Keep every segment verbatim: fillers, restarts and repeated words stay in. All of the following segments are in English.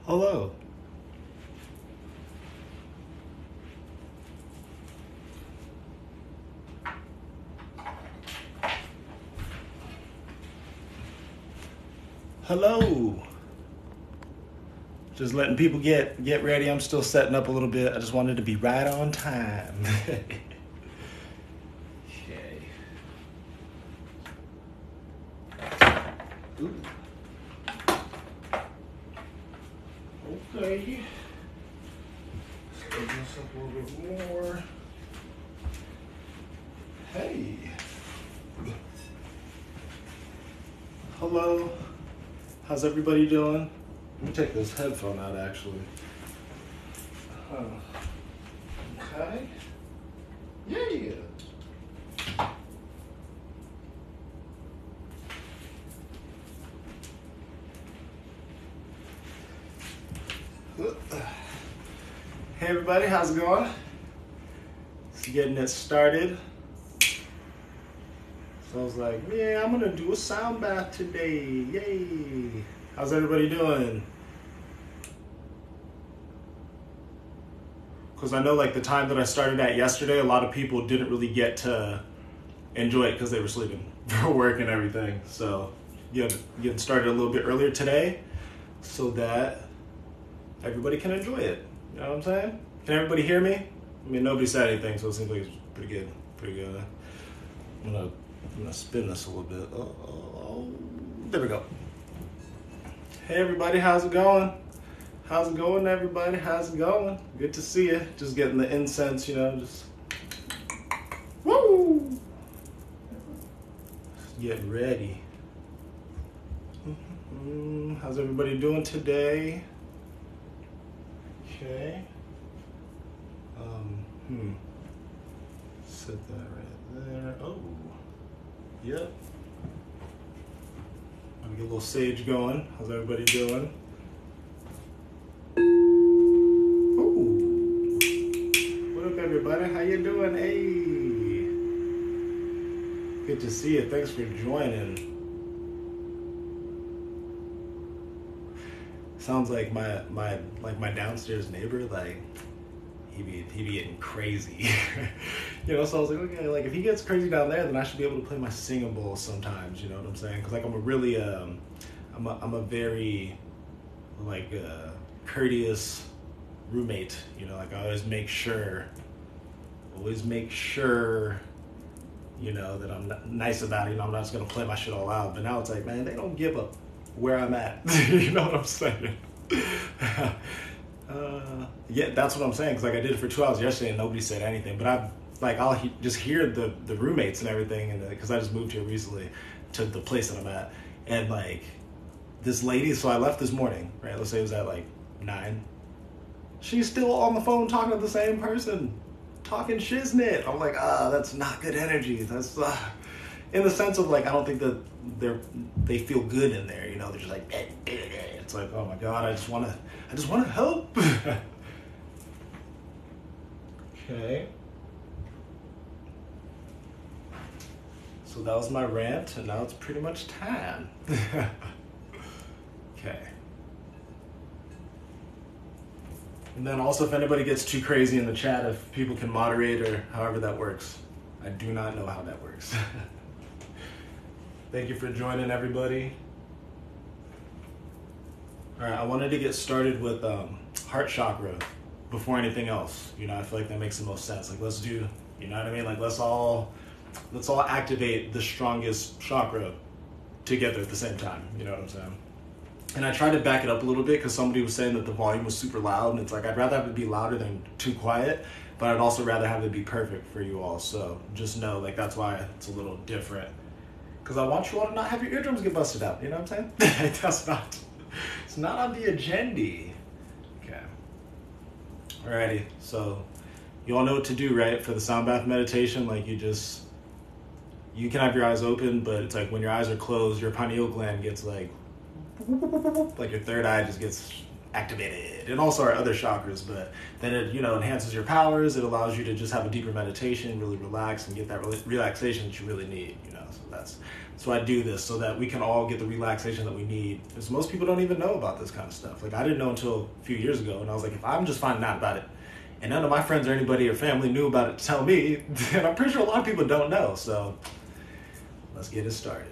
Hello. Hello. Just letting people get get ready. I'm still setting up a little bit. I just wanted to be right on time. Okay. Ooh. Okay. Let's open this up a little bit more. Hey. Hello. How's everybody doing? Let me take this headphone out, actually. Uh, okay. Yeah. Hey everybody, how's it going? Just getting it started. So I was like, yeah, I'm gonna do a sound bath today. Yay! How's everybody doing? Because I know like the time that I started at yesterday, a lot of people didn't really get to enjoy it because they were sleeping for work and everything. So yeah, getting started a little bit earlier today so that everybody can enjoy it. You know what I'm saying? Can everybody hear me? I mean, nobody said anything, so it seems like it's pretty good. Pretty good. I'm gonna, I'm gonna spin this a little bit. Oh, oh, oh. There we go. Hey everybody, how's it going? How's it going, everybody? How's it going? Good to see you. Just getting the incense, you know, just woo! Just getting ready. Mm-hmm. How's everybody doing today? Okay. Um, hmm. Set that right there. Oh. Yep. I'm gonna get a little sage going. How's everybody doing? Ooh. What up, everybody? How you doing? Hey. Good to see you. Thanks for joining. Sounds like my my like my downstairs neighbor, like he be he be getting crazy. You know, so I was like, okay, like if he gets crazy down there, then I should be able to play my singing bowl sometimes, you know what I'm saying? Because like I'm a really um I'm a I'm a very like uh courteous roommate, you know, like I always make sure always make sure you know that I'm nice about it. You know, I'm not just gonna play my shit all out. But now it's like, man, they don't give a where I'm at. You know what I'm saying? uh, yeah, that's what I'm saying. Because like I did it for two hours yesterday and nobody said anything. But I like I'll he- just hear the the roommates and everything, and because I just moved here recently to the place that I'm at, and like this lady. So I left this morning, right? Let's say it was at like nine. She's still on the phone talking to the same person, talking shiznit. I'm like, ah, that's not good energy. That's uh, in the sense of like I don't think that they're they feel good in there, you know. They're just like eh, eh, eh. It's like, oh my god, I just want to I just want to help. Okay, so that was my rant, and now it's pretty much time. Okay, and then also if anybody gets too crazy in the chat, if people can moderate or however that works. I do not know how that works. Thank you for joining, everybody. All right, I wanted to get started with um, heart chakra before anything else. You know, I feel like that makes the most sense. Like, let's do, you know what I mean? Like, let's all, let's all activate the strongest chakra together at the same time. You know what I'm saying? And I tried to back it up a little bit because somebody was saying that the volume was super loud, and it's like I'd rather have it be louder than too quiet, but I'd also rather have it be perfect for you all. So just know, like, that's why it's a little different. Because I want you all to not have your eardrums get busted out. You know what I'm saying? That's not, it's not on the agenda. Okay. Alrighty. So you all know what to do, right? For the sound bath meditation, like you just, you can have your eyes open, but it's like when your eyes are closed, your pineal gland gets like, like your third eye just gets activated, and also our other chakras. But then it, you know, enhances your powers. It allows you to just have a deeper meditation, really relax, and get that re- relaxation that you really need. You know, so that's so I do this so that we can all get the relaxation that we need. Because most people don't even know about this kind of stuff. Like I didn't know until a few years ago, and I was like, if I'm just finding out about it, and none of my friends or anybody or family knew about it to tell me, then I'm pretty sure a lot of people don't know. So let's get it started.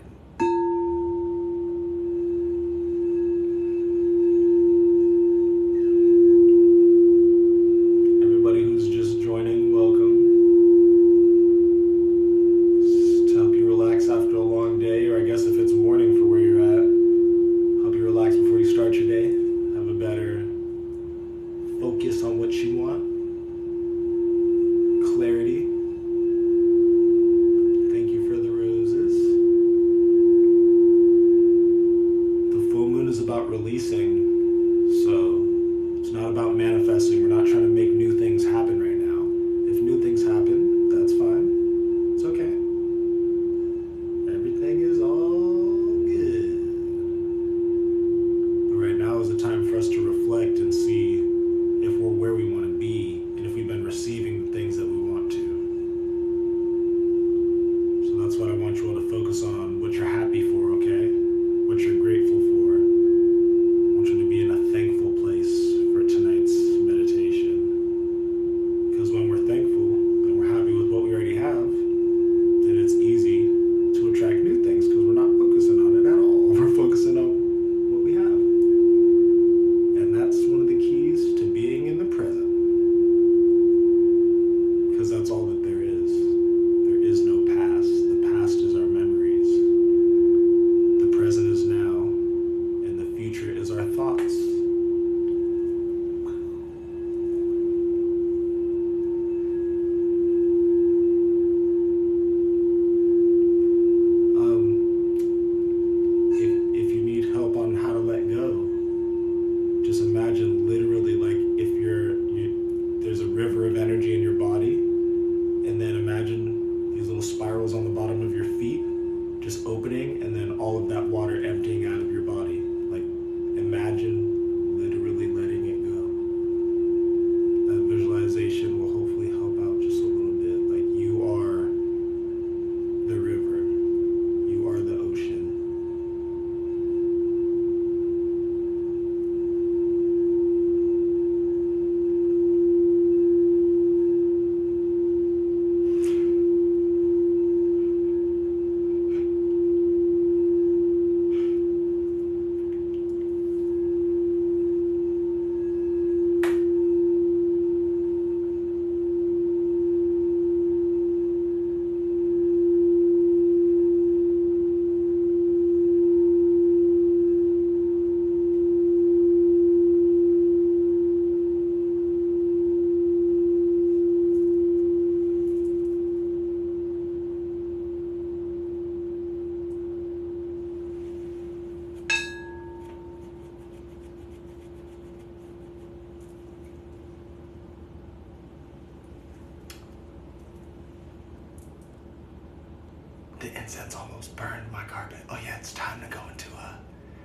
The incense almost burned my carpet. Oh yeah, it's time to go into a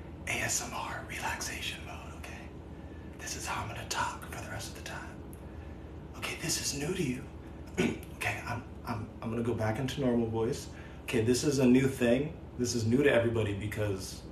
A S M R relaxation mode, okay? This is how I'm gonna talk for the rest of the time. Okay, this is new to you. Okay, I'm I'm I'm gonna go back into normal voice. Okay, this is a new thing. This is new to everybody because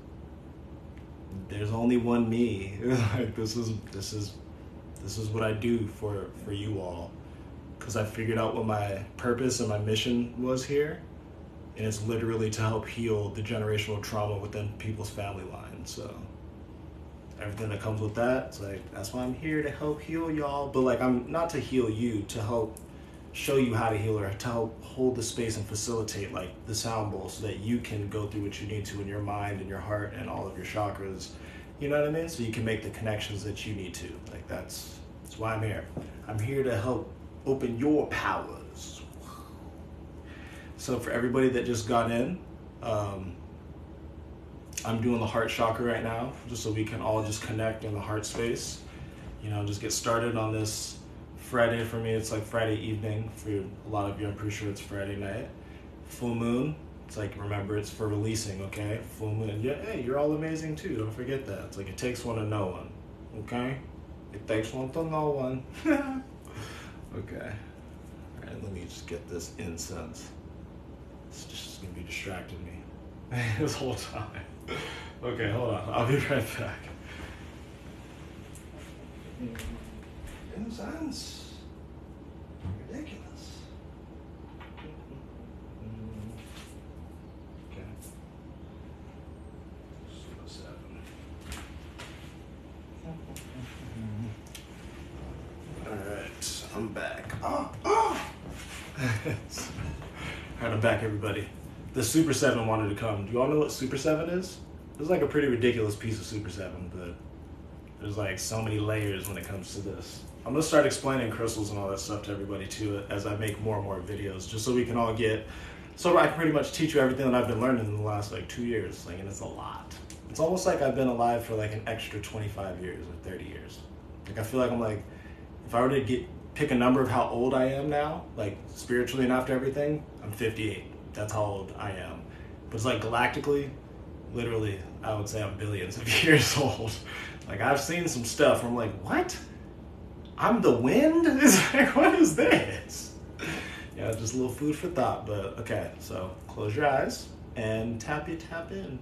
there's only one me. Like this is this is this is what I do for for you all. Because I figured out what my purpose and my mission was here. And it's literally to help heal the generational trauma within people's family lines. So everything that comes with that, it's like, that's why I'm here, to help heal y'all. But like, I'm not to heal you, to help show you how to heal, or to help hold the space and facilitate like the sound bowl so that you can go through what you need to in your mind and your heart and all of your chakras. You know what I mean? So you can make the connections that you need to. Like that's, that's why I'm here. I'm here to help open your powers. So for everybody that just got in, um, I'm doing the heart chakra right now, just so we can all just connect in the heart space. You know, just get started on this Friday. For me, it's like Friday evening. For a lot of you, I'm pretty sure it's Friday night. Full moon, it's like, remember, it's for releasing, okay? Full moon, yeah, hey, you're all amazing too, don't forget that. It's like, it takes one to know one. Okay? It takes one to know one. Okay. Alright, let me just get this incense. It's just gonna be distracting me this whole time. Okay, hold on. I'll be right back. Incense. Ridiculous. Okay. Super seven. Alright, I'm back. Oh, oh! Alright, I'm back, everybody. The Super seven wanted to come. Do you all know what Super seven is? It's like a pretty ridiculous piece of Super seven, but there's like so many layers when it comes to this. I'm gonna start explaining crystals and all that stuff to everybody too as I make more and more videos, just so we can all get, so I can pretty much teach you everything that I've been learning in the last like two years. Like, and it's a lot. It's almost like I've been alive for like an extra twenty-five years or thirty years. Like, I feel like I'm like, if I were to get pick a number of how old I am now, like spiritually and after everything, I'm fifty-eight. That's how old I am. But it's like galactically, literally, I would say I'm billions of years old. Like, I've seen some stuff where I'm like, what? I'm the wind? It's like, what is this? Yeah, just a little food for thought, but okay. So close your eyes and tap you tap in.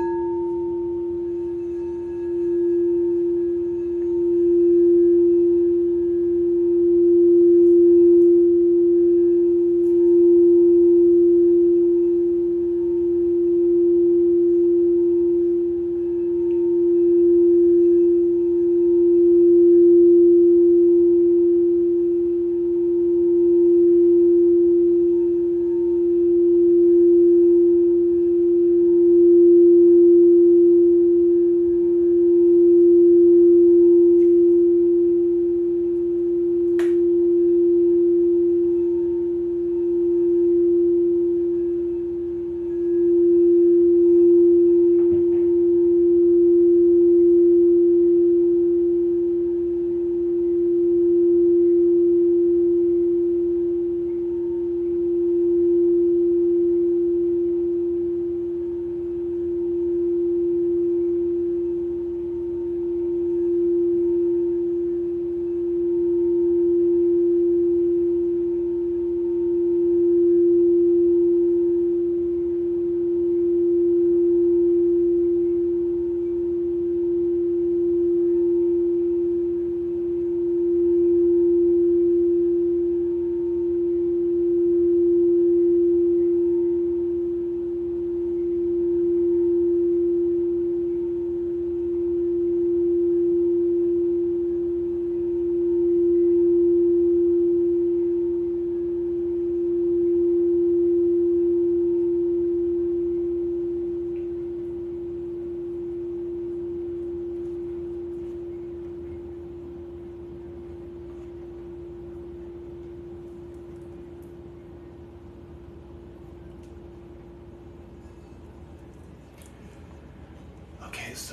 Okay, so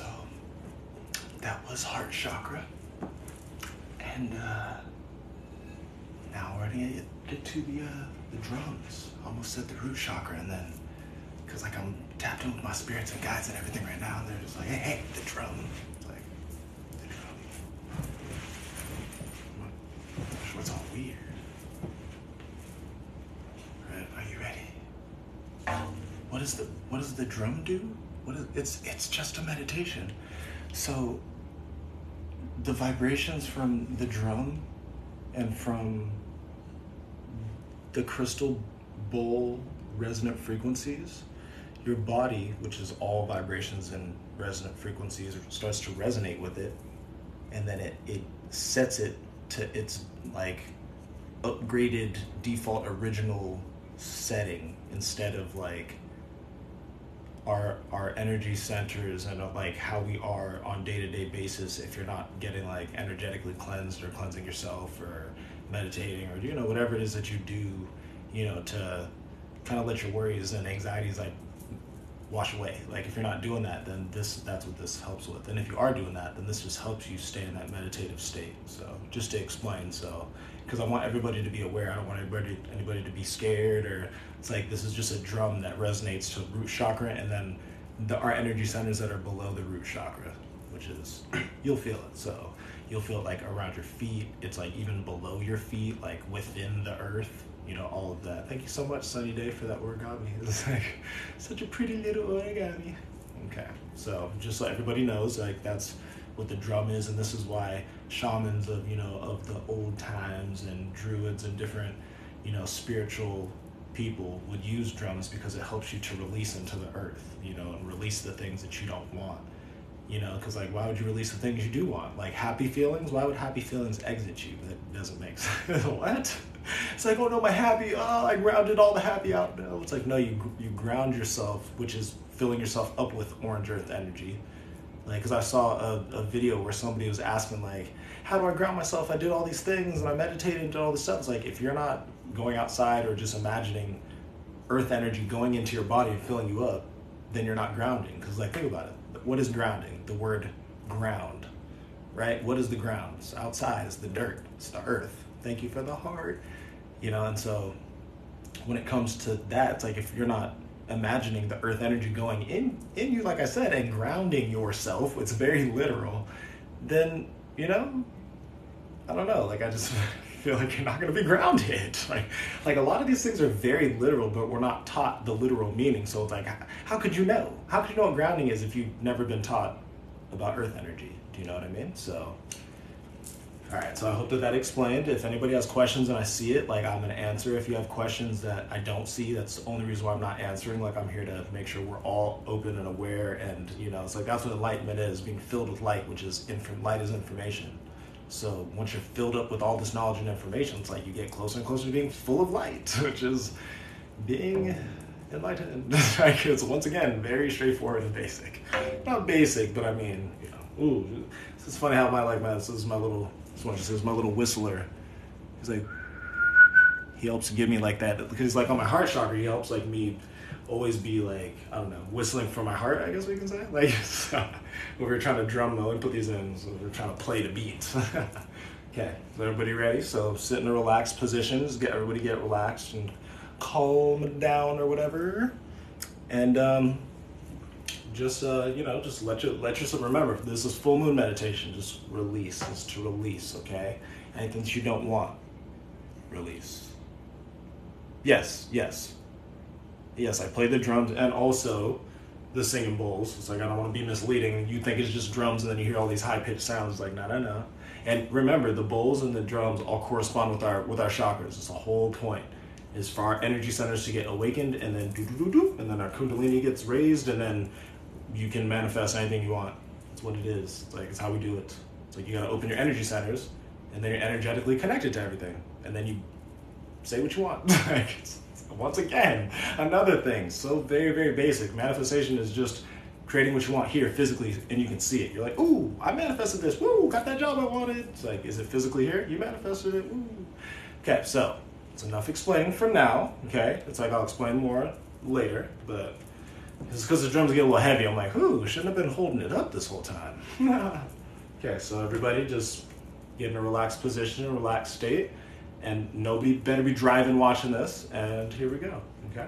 that was heart chakra, and uh, now we're gonna get, get to the uh, the drums. Almost said the root chakra, and then because like I'm tapped in with my spirits and guides and everything right now, and they're just like, hey, hey, the drum, like the drum. I'm sure it's all weird. All right, are you ready? What is the what does the drum do? What is, it's it's just a meditation. So the vibrations from the drum and from the crystal bowl resonant frequencies, your body, which is all vibrations and resonant frequencies, starts to resonate with it, and then it it sets it to its like upgraded default original setting, instead of like our our energy centers and like how we are on day-to-day basis. If you're not getting like energetically cleansed or cleansing yourself or meditating or you know whatever it is that you do, you know, to kind of let your worries and anxieties like wash away. Like if you're not doing that, then this that's what this helps with. And if you are doing that, then this just helps you stay in that meditative state. So just to explain, so because I want everybody to be aware. I don't want anybody anybody to be scared, or it's like this is just a drum that resonates to root chakra, and then the, our energy centers that are below the root chakra, which is, you'll feel it. So you'll feel it like around your feet. It's like even below your feet, like within the earth, you know, all of that. Thank you so much, Sunny Day, for that origami. It's like such a pretty little origami. Okay, so just so everybody knows, like that's what the drum is, and this is why shamans of, you know, of the old times and druids and different, you know, spiritual people would use drums, because it helps you to release into the earth, you know, and release the things that you don't want, you know, because like, why would you release the things you do want? Like happy feelings, why would happy feelings exit you? That doesn't make sense. What? It's like, oh no, my happy, oh, I grounded all the happy out. No, it's like, no, you you ground yourself, which is filling yourself up with orange earth energy. Like, because I saw a, a video where somebody was asking, like, how do I ground myself? I did all these things and I meditated and did all this stuff. It's like, if you're not going outside or just imagining earth energy going into your body and filling you up, then you're not grounding. Because, like, think about it. What is grounding? The word ground, right? What is the ground? It's outside. It's the dirt. It's the earth. Thank you for the heart. You know, and so when it comes to that, it's like, if you're not imagining the earth energy going in in you, like I said, and grounding yourself, it's very literal, then, you know, I don't know, like I just feel like you're not going to be grounded. Like, like a lot of these things are very literal, but we're not taught the literal meaning. So it's like, how could you know? How could you know what grounding is if you've never been taught about earth energy? Do you know what I mean? So all right, so I hope that that explained. If anybody has questions and I see it, like, I'm gonna answer. If you have questions that I don't see, that's the only reason why I'm not answering. Like, I'm here to make sure we're all open and aware, and, you know, it's like, that's what enlightenment is, being filled with light, which is, inf- light is information. So once you're filled up with all this knowledge and information, it's like you get closer and closer to being full of light, which is being enlightened. Like, it's, once again, very straightforward and basic. Not basic, but I mean, you know, ooh, it's funny how my, like, my, this is my little, this one just says my little whistler. He's like, he helps give me like that, because he's like on my heart chakra, he helps like me always be like, I don't know, whistling for my heart, I guess we can say. Like, so, when we're trying to drum though and put these in, so we're trying to play the beat. Okay, is everybody ready? So sit in a relaxed position, just get everybody get relaxed and calm down or whatever. And um, just, uh, you know, just let, your, let yourself, remember, this is full moon meditation, just release, is to release, okay? Anything that you don't want, release. Yes, yes. Yes, I play the drums and also the singing bowls. It's like, I don't want to be misleading. You think it's just drums and then you hear all these high-pitched sounds. It's like, no, no, no. And remember, the bowls and the drums all correspond with our with our chakras. It's the whole point, is for our energy centers to get awakened, and then do-do-do-do, and then our kundalini gets raised, and then you can manifest anything you want. That's what it is. It's like, it's how we do it. It's like, you gotta open your energy centers, and then you're energetically connected to everything. And then you say what you want. Like, it's, once again, another thing, so very, very basic. Manifestation is just creating what you want here physically, and you can see it. You're like, ooh, I manifested this. Woo, got that job I wanted. It's like, is it physically here? You manifested it. Woo. Okay, so it's enough explaining for now. Okay, it's like, I'll explain more later, but it's because the drums get a little heavy. I'm like, ooh, shouldn't have been holding it up this whole time. Okay, so everybody just get in a relaxed position, a relaxed state, and nobody better be driving watching this. And here we go. Okay.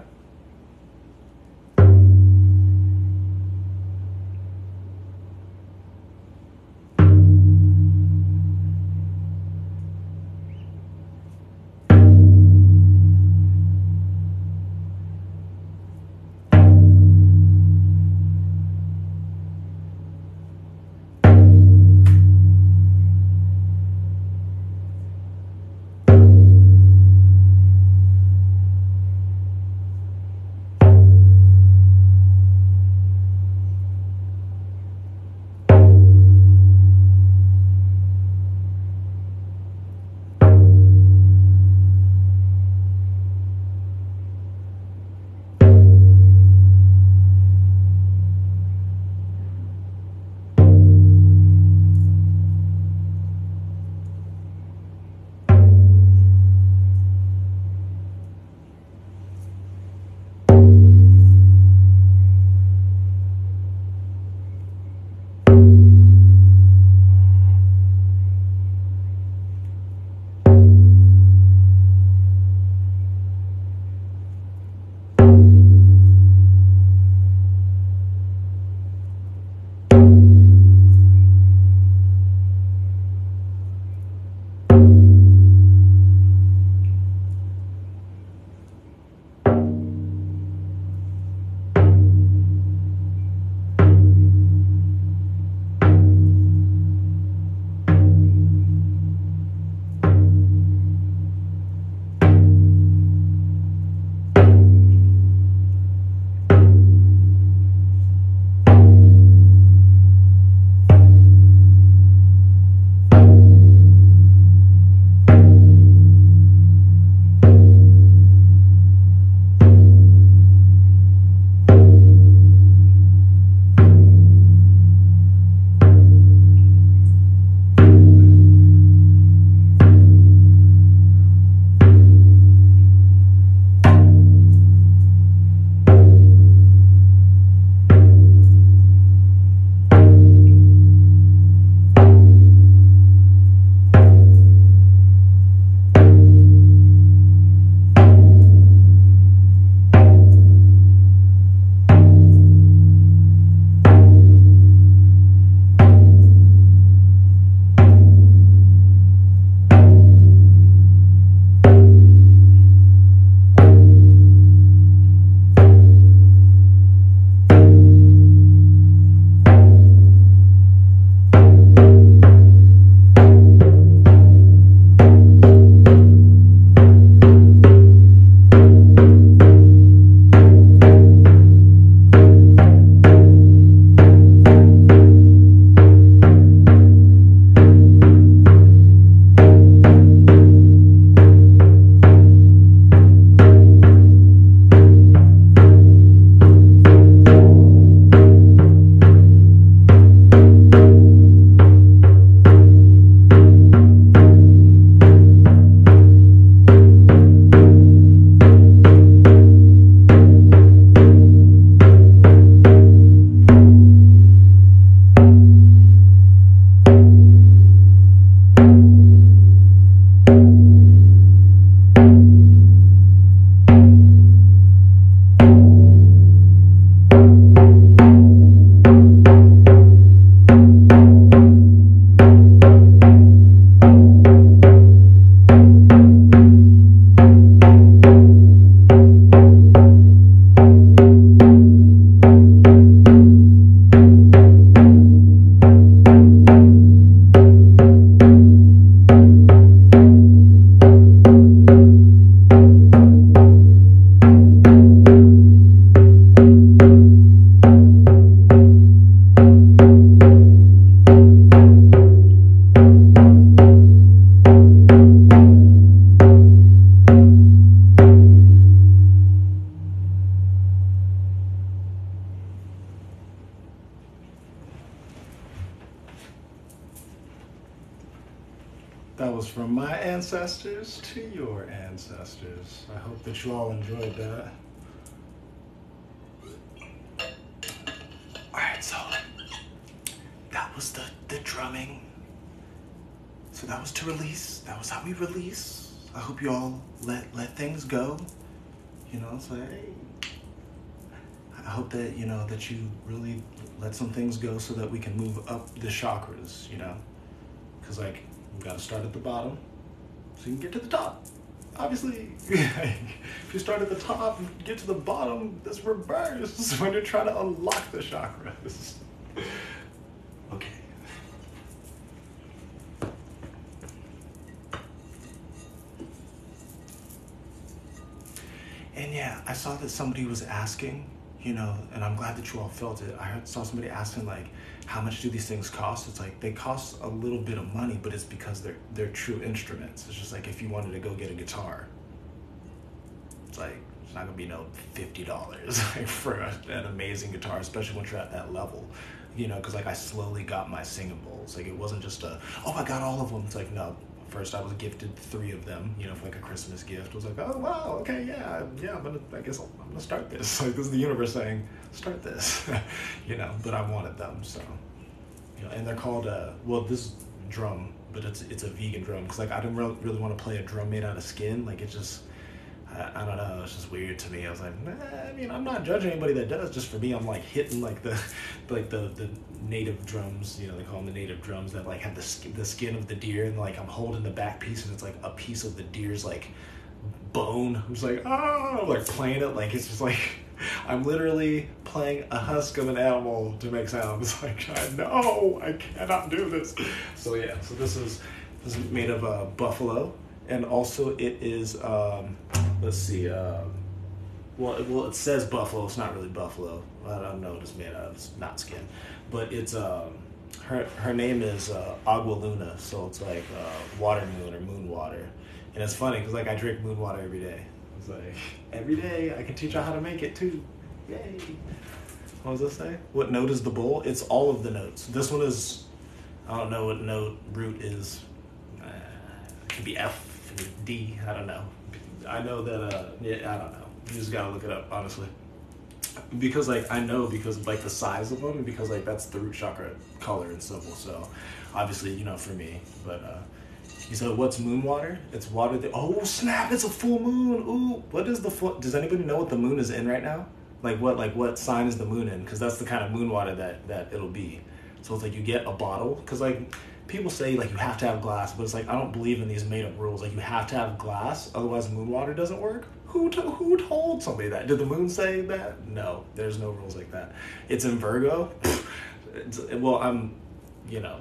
That was from my ancestors to your ancestors. I hope that you all enjoyed that. Alright, so that was the, the drumming. So that was to release. That was how we release. I hope you all let let things go. You know, it's like, hey, I hope that, you know, that you really let some things go so that we can move up the chakras, you know? Because, like, we got to start at the bottom so you can get to the top. Obviously, if you start at the top and get to the bottom, this reverse when you're trying to unlock the chakras. Okay. And yeah, I saw that somebody was asking, you know, and I'm glad that you all felt it. I heard, saw somebody asking, like, how much do these things cost? It's like, they cost a little bit of money, but it's because they're they're true instruments. It's just like if you wanted to go get a guitar, it's like, it's not gonna be no fifty dollars like, for a, an amazing guitar, especially when you're at that level. You know, because like I slowly got my singing bowls. Like it wasn't just a, oh, I got all of them. It's like, no. First, I was gifted three of them, you know, for like a Christmas gift. I was like, oh, wow, okay, yeah, yeah, I'm gonna, I guess I'll, I'm gonna start this. Like, this is the universe saying, start this, you know, but I wanted them, so, you know, and they're called, uh, well, this drum, but it's it's a vegan drum, because, like, I didn't really, really want to play a drum made out of skin. Like, it just, I, I don't know, it's just weird to me. I was like, nah, I mean, I'm not judging anybody that does. Just for me, I'm, like, hitting, like, the, like, the, the native drums, you know, they call them the native drums that, like, have the, sk- the skin of the deer, and, like, I'm holding the back piece, and it's, like, a piece of the deer's, like, bone. I'm just like, oh, like, playing it, like, it's just, like, I'm literally playing a husk of an animal to make sounds. Like, I know, I cannot do this. So, yeah, so this is, this is made of uh, buffalo, and also it is, um, let's see, um, well, it, well, it says buffalo. It's not really buffalo. I don't know what it's made out of. It's not skin. But it's, um, her her name is uh, Agua Luna, so it's like uh, water moon or moon water. And it's funny because, like, I drink moon water every day. It's like, every day I can teach you how to make it too. Yay. What does this say? What note is the bowl? It's all of the notes. This one is, I don't know what note root is. Uh, it could be F, it could be D, I don't know. I know that, uh, yeah, I don't know. You just gotta look it up, honestly. Because, like, I know because of, like, the size of them, and because, like, that's the root chakra color and symbol. So, obviously, you know, for me. But, uh, you said, what's moon water? It's water that, oh, snap, it's a full moon. Ooh, what is the full, does anybody know what the moon is in right now? Like, what, like, what sign is the moon in? Because that's the kind of moon water that, that it'll be. So, it's like you get a bottle. Because, like, people say, like, you have to have glass, but it's like, I don't believe in these made-up rules. Like, you have to have glass, otherwise moon water doesn't work. Who to, who told somebody that? Did the moon say that? No, there's no rules like that. It's in Virgo. It's, well, I'm, you know,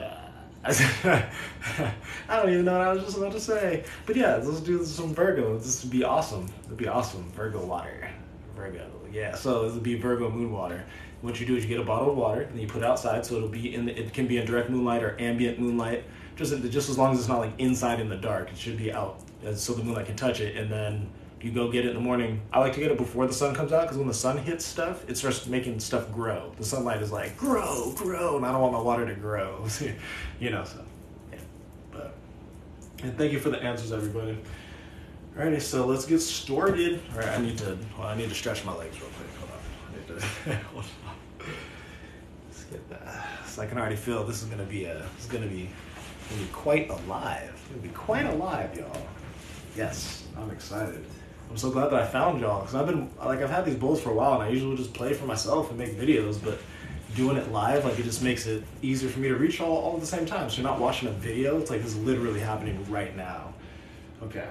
I don't even know what I was just about to say. But yeah, let's do some Virgo. This would be awesome. It'd be awesome. Virgo water. Virgo, yeah. So it would be Virgo moon water. What you do is you get a bottle of water and you put it outside, so it'll be in. The, it can be in direct moonlight or ambient moonlight. Just just as long as it's not like inside in the dark, it should be out, so the moonlight can touch it. And then you go get it in the morning. I like to get it before the sun comes out, because when the sun hits stuff, it starts making stuff grow. The sunlight is like, grow, grow, and I don't want my water to grow. You know, so, yeah. But, and thank you for the answers, everybody. Alrighty, so let's get started. Alright, I need to, well, I need to stretch my legs real quick. Hold on. I need to, hold on. Let's get that. So I can already feel this is gonna be a, this is gonna be, gonna be quite alive. It's gonna be quite alive, y'all. Yes, I'm excited. I'm so glad that I found y'all, because I've been, like, I've had these bowls for a while, and I usually just play for myself and make videos, but doing it live, like, it just makes it easier for me to reach all, all at the same time. So you're not watching a video, it's like this is literally happening right now. Okay.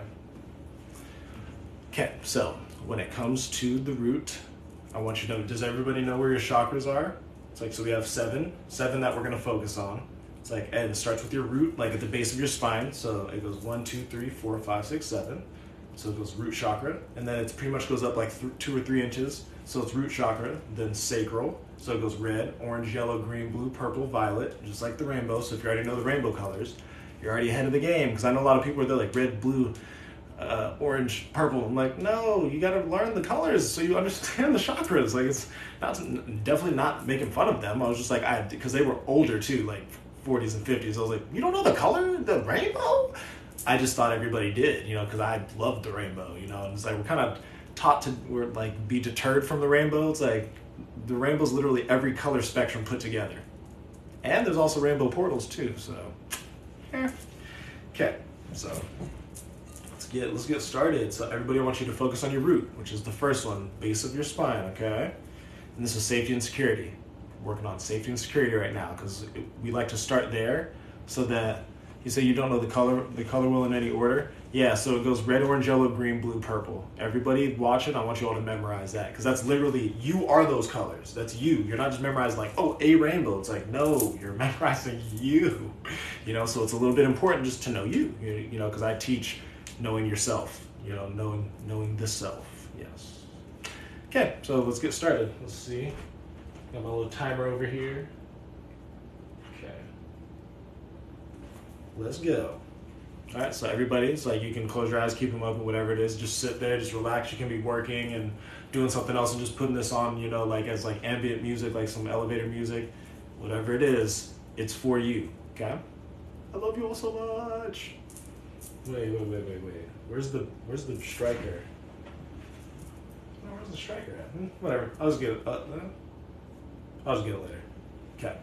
Okay, so when it comes to the root, I want you to know, does everybody know where your chakras are? It's like, so we have seven, seven that we're gonna focus on. It's like, and it starts with your root, like at the base of your spine. So it goes one, two, three, four, five, six, seven. So it goes root chakra, and then it pretty much goes up like th- two or three inches. So it's root chakra, then sacral. So it goes red, orange, yellow, green, blue, purple, violet, just like the rainbow. So if you already know the rainbow colors, you're already ahead of the game. Because I know a lot of people are there like red, blue, uh, orange, purple. I'm like, no, you got to learn the colors so you understand the chakras. Like, it's not, definitely not making fun of them. I was just like, I because they were older too, like forties and fifties. I was like, you don't know the color, the rainbow? I just thought everybody did, you know, because I loved the rainbow, you know. And it's like we're kind of taught to we're like be deterred from the rainbow. It's like the rainbow's literally every color spectrum put together, and there's also rainbow portals too. So, yeah. Okay, so let's get let's get started. So everybody, I want you to focus on your root, which is the first one, base of your spine. Okay, and this is safety and security. We're working on safety and security right now because we like to start there, so that you say you don't know the color the color wheel in any order. Yeah, so it goes red, orange, yellow, green, blue, purple. Everybody watching, I want you all to memorize that because that's literally, you are those colors. That's you. You're not just memorizing like, oh, a rainbow. It's like, no, you're memorizing you. You know, so it's a little bit important just to know you, you, you know, because I teach knowing yourself, you know, knowing knowing the self. Yes. Okay, so let's get started. Let's see. Got my little timer over here. Okay. Let's go. All right, so everybody, it's like you can close your eyes, keep them open, whatever it is. Just sit there, just relax. You can be working and doing something else and just putting this on, you know, like as like ambient music, like some elevator music, whatever it is, it's for you, okay? I love you all so much. Wait, wait, wait, wait, wait. Where's the, where's the striker? Oh, where's the striker at? Hmm, whatever, I'll just get it, uh, I'll just get it later. Okay.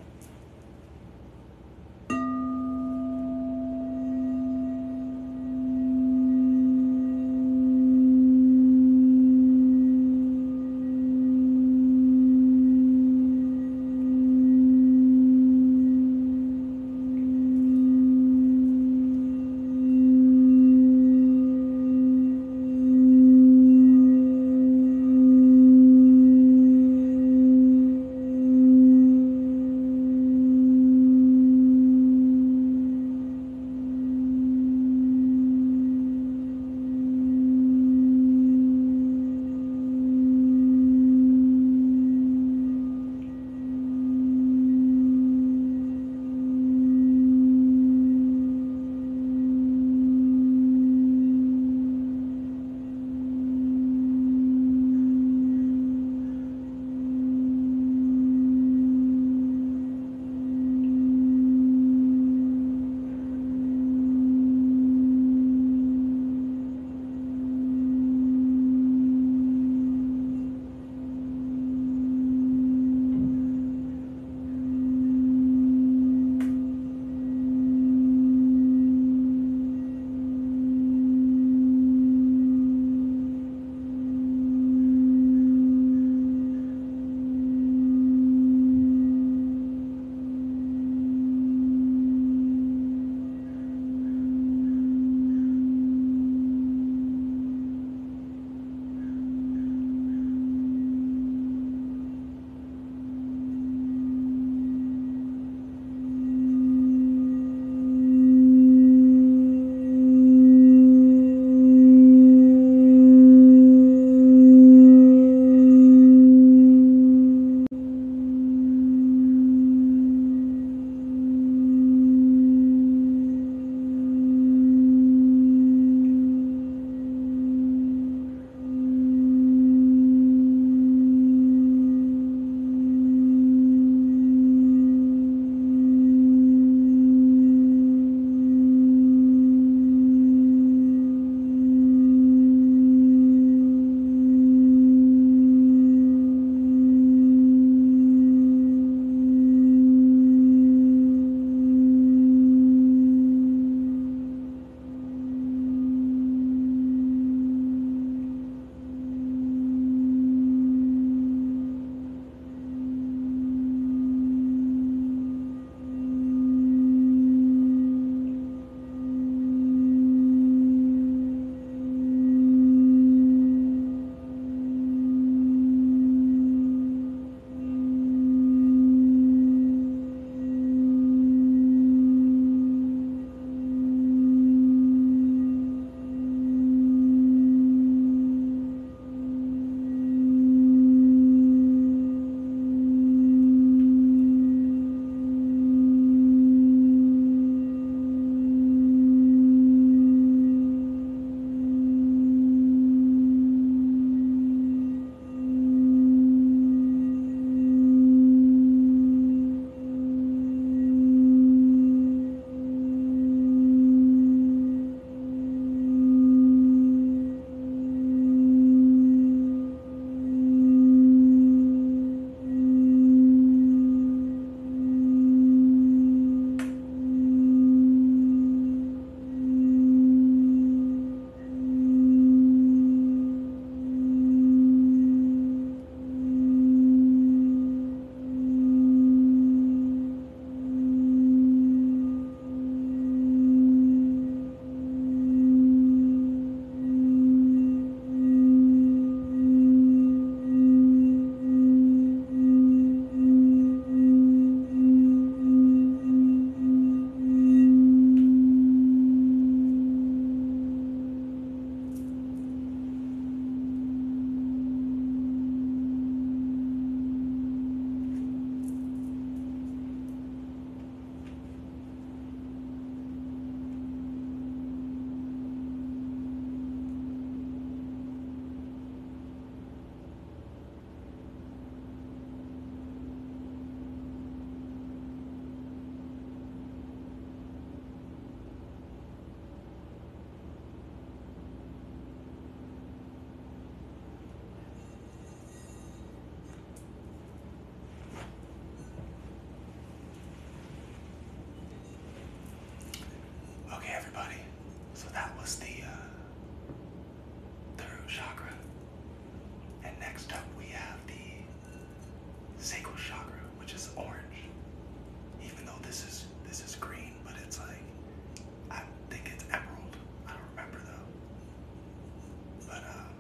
So that was the uh, the root chakra. And next up we have the sacral chakra, which is orange. Even though this is this is green, but it's like, I think it's emerald. I don't remember though. But um,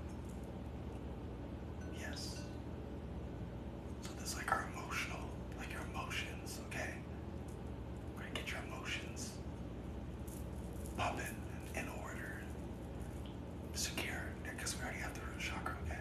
yes. So this is like our emotional, like your emotions, okay? We're gonna get your emotions pumping in order, secure, because we already have the root chakra, okay?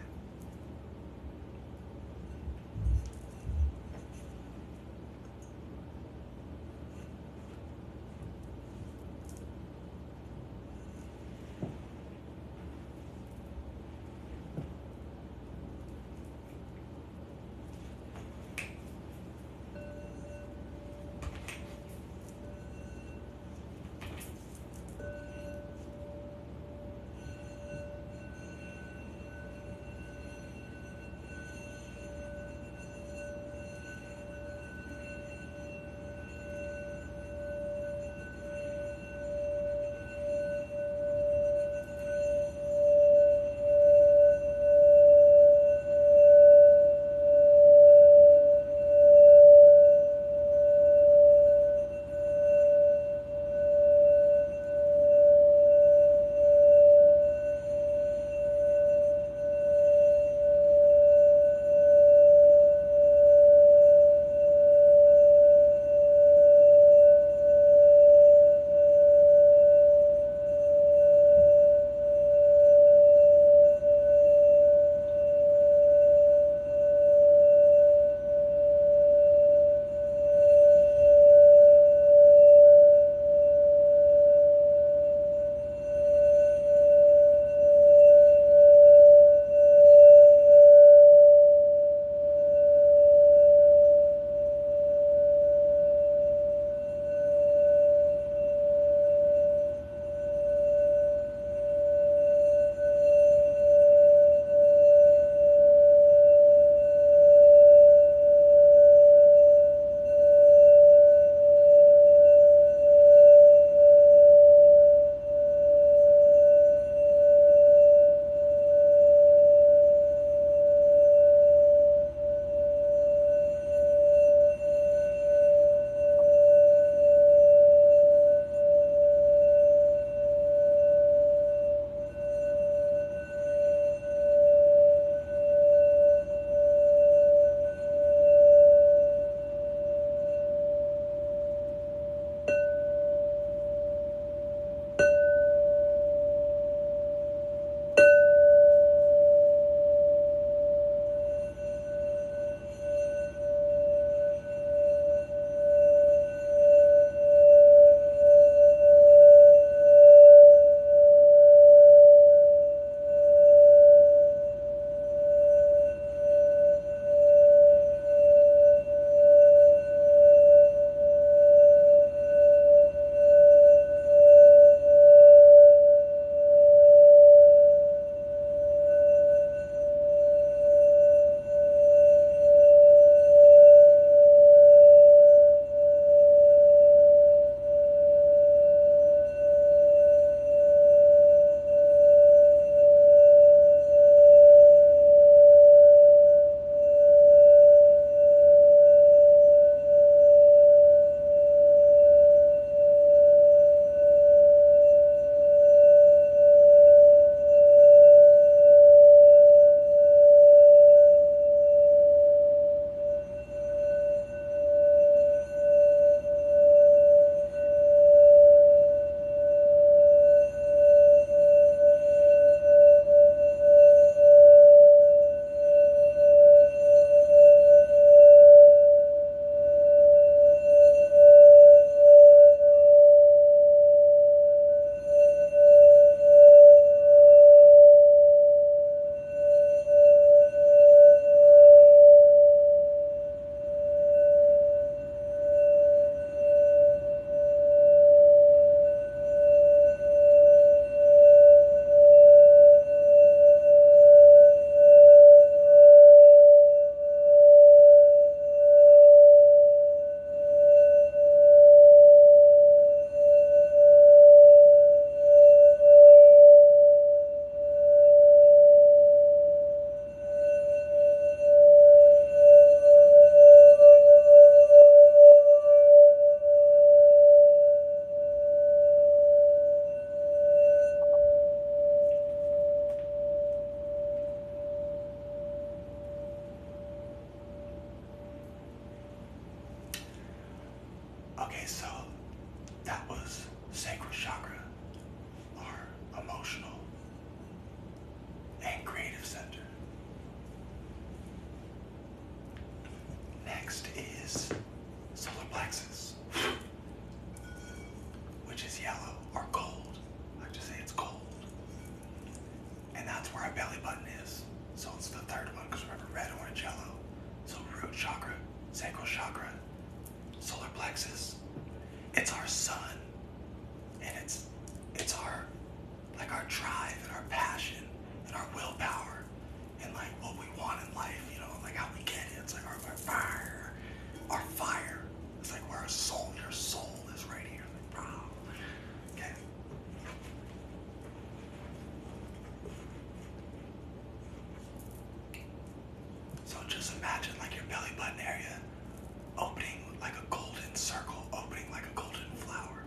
just imagine like your belly button area opening like a golden circle, opening like a golden flower.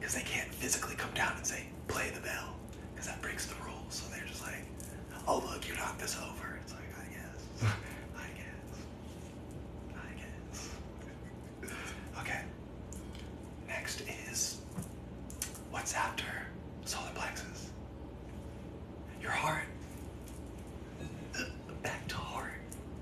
because they can't physically come down and say, play the bell, because that breaks the rules. So they're just like, oh look, you knocked this over. It's like, I guess, I guess, I guess. Okay, next is, what's after solar plexus? Your heart. Back to heart.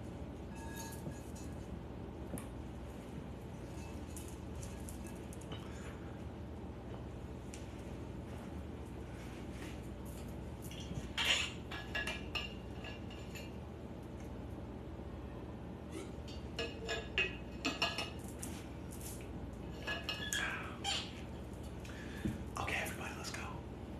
Okay, everybody, let's go.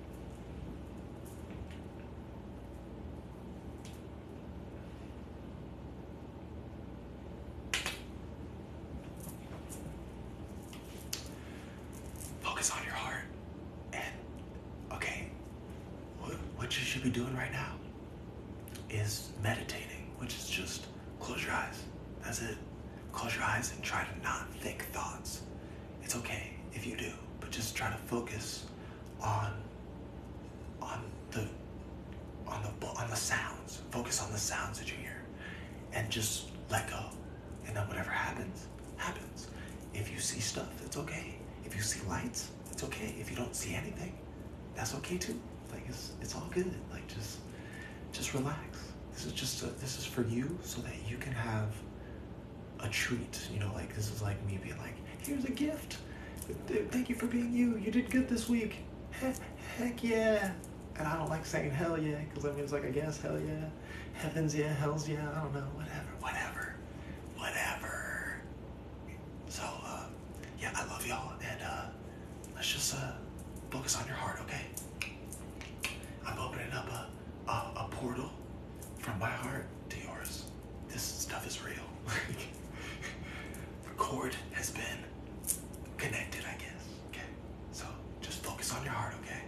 Focus on your heart. And, okay, what, what you should be doing right now is meditating, which is just close your eyes. That's it. Close your eyes and try to not think thoughts. It's okay if you do, but just try to focus on on the on the on the sounds. Focus on the sounds that you hear, and just let go. And then whatever happens, happens. If you see stuff, it's okay. If you see lights, it's okay. If you don't see anything, that's okay too. Like it's it's all good. Like just just relax. This is just a, this is for you so that you can have a treat. You know, like this is like me being like, here's a gift. Thank you for being you. You did good this week. Heck, heck yeah. And I don't like saying hell yeah because that means like I guess hell yeah, heavens yeah, hells yeah. I don't know. Whatever, whatever, whatever. So uh, yeah, I love y'all, and uh, let's just uh, focus on your heart, okay? I'm opening up a, a a portal from my heart to yours. This stuff is real. The cord has been connected, I guess. Okay, so just focus on your heart, okay?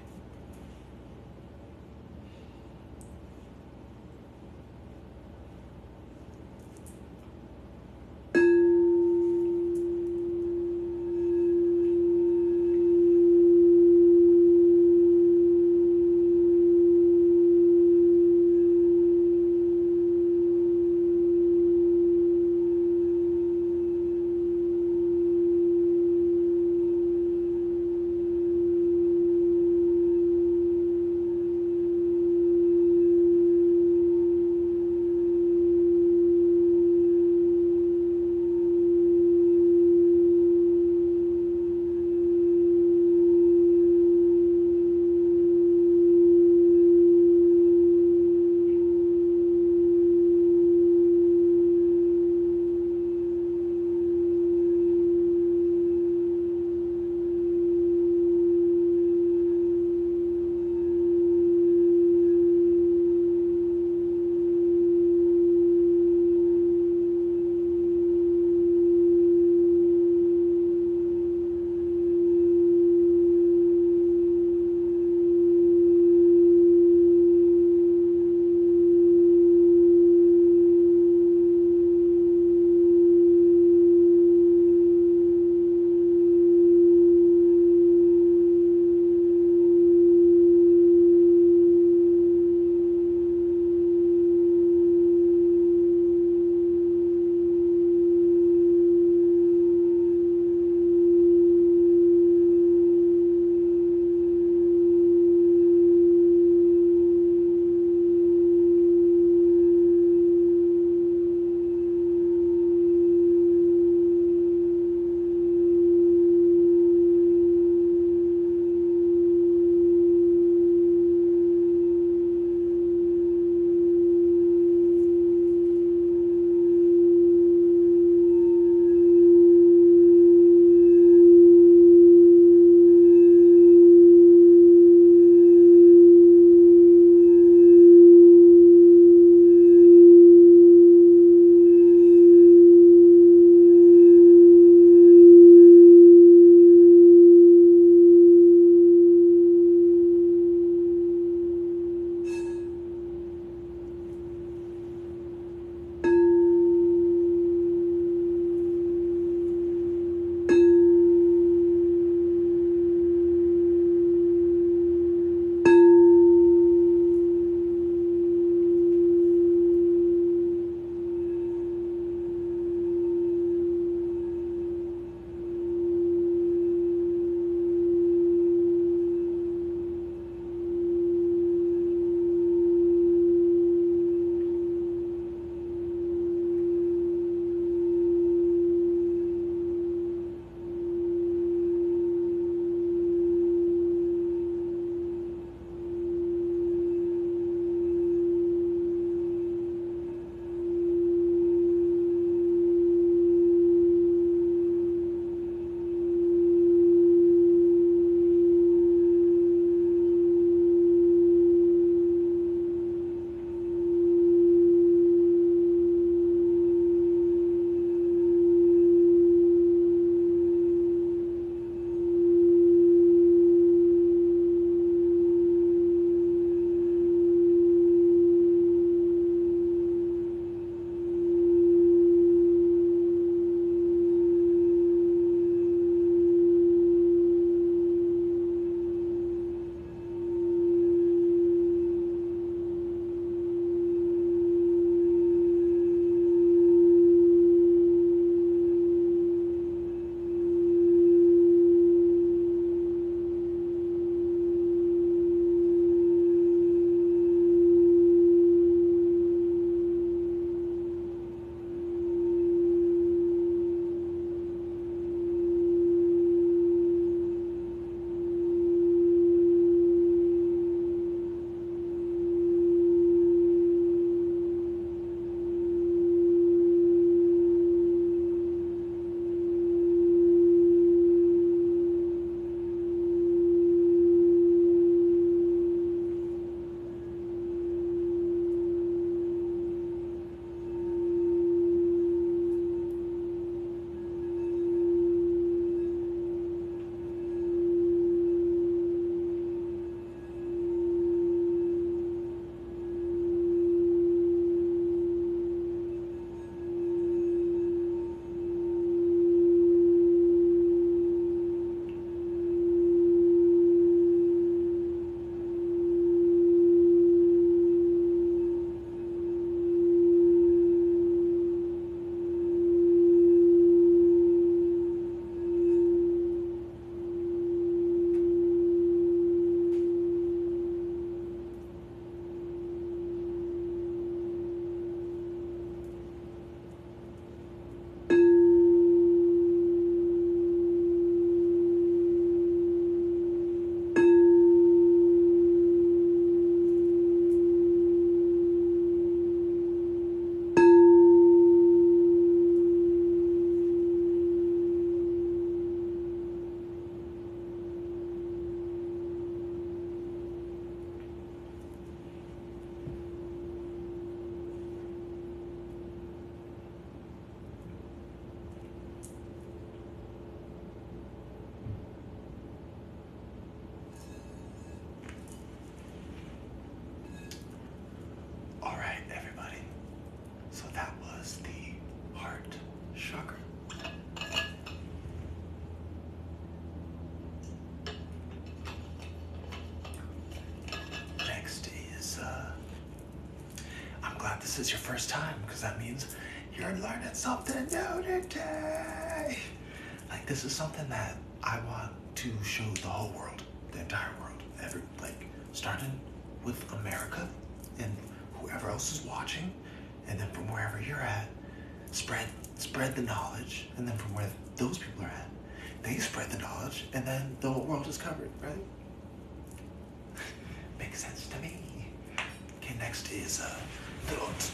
this is your first time, because that means you're learning something new today. Like, this is something that I want to show the whole world, the entire world, every, like, starting with America and whoever else is watching, and then from wherever you're at, spread spread the knowledge, and then from where those people are at, they spread the knowledge, and then the whole world is covered, right? Makes sense to me. Okay, next is uh, throat.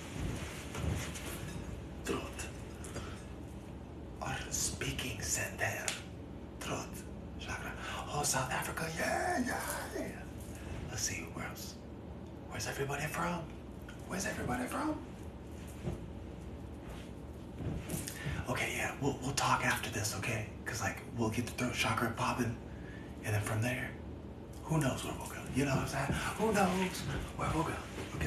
Throat. Or speaking center. Throat chakra. Oh, South Africa, yeah, yeah, yeah. Let's see, where else? Where's everybody from? Where's everybody from? Okay, yeah, we'll we'll talk after this, okay? Cause like we'll get the throat chakra popping, and then from there, who knows where we'll go? You know what I'm saying? Who knows where we'll go? Okay.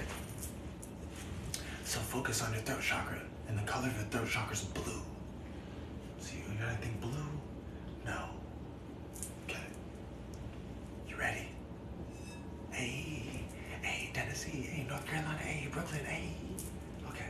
So focus on your throat chakra, and the color of the throat chakra is blue. So you got anything blue? No. Okay. You ready? Hey, hey, Tennessee, hey, North Carolina, hey, Brooklyn, hey. Okay.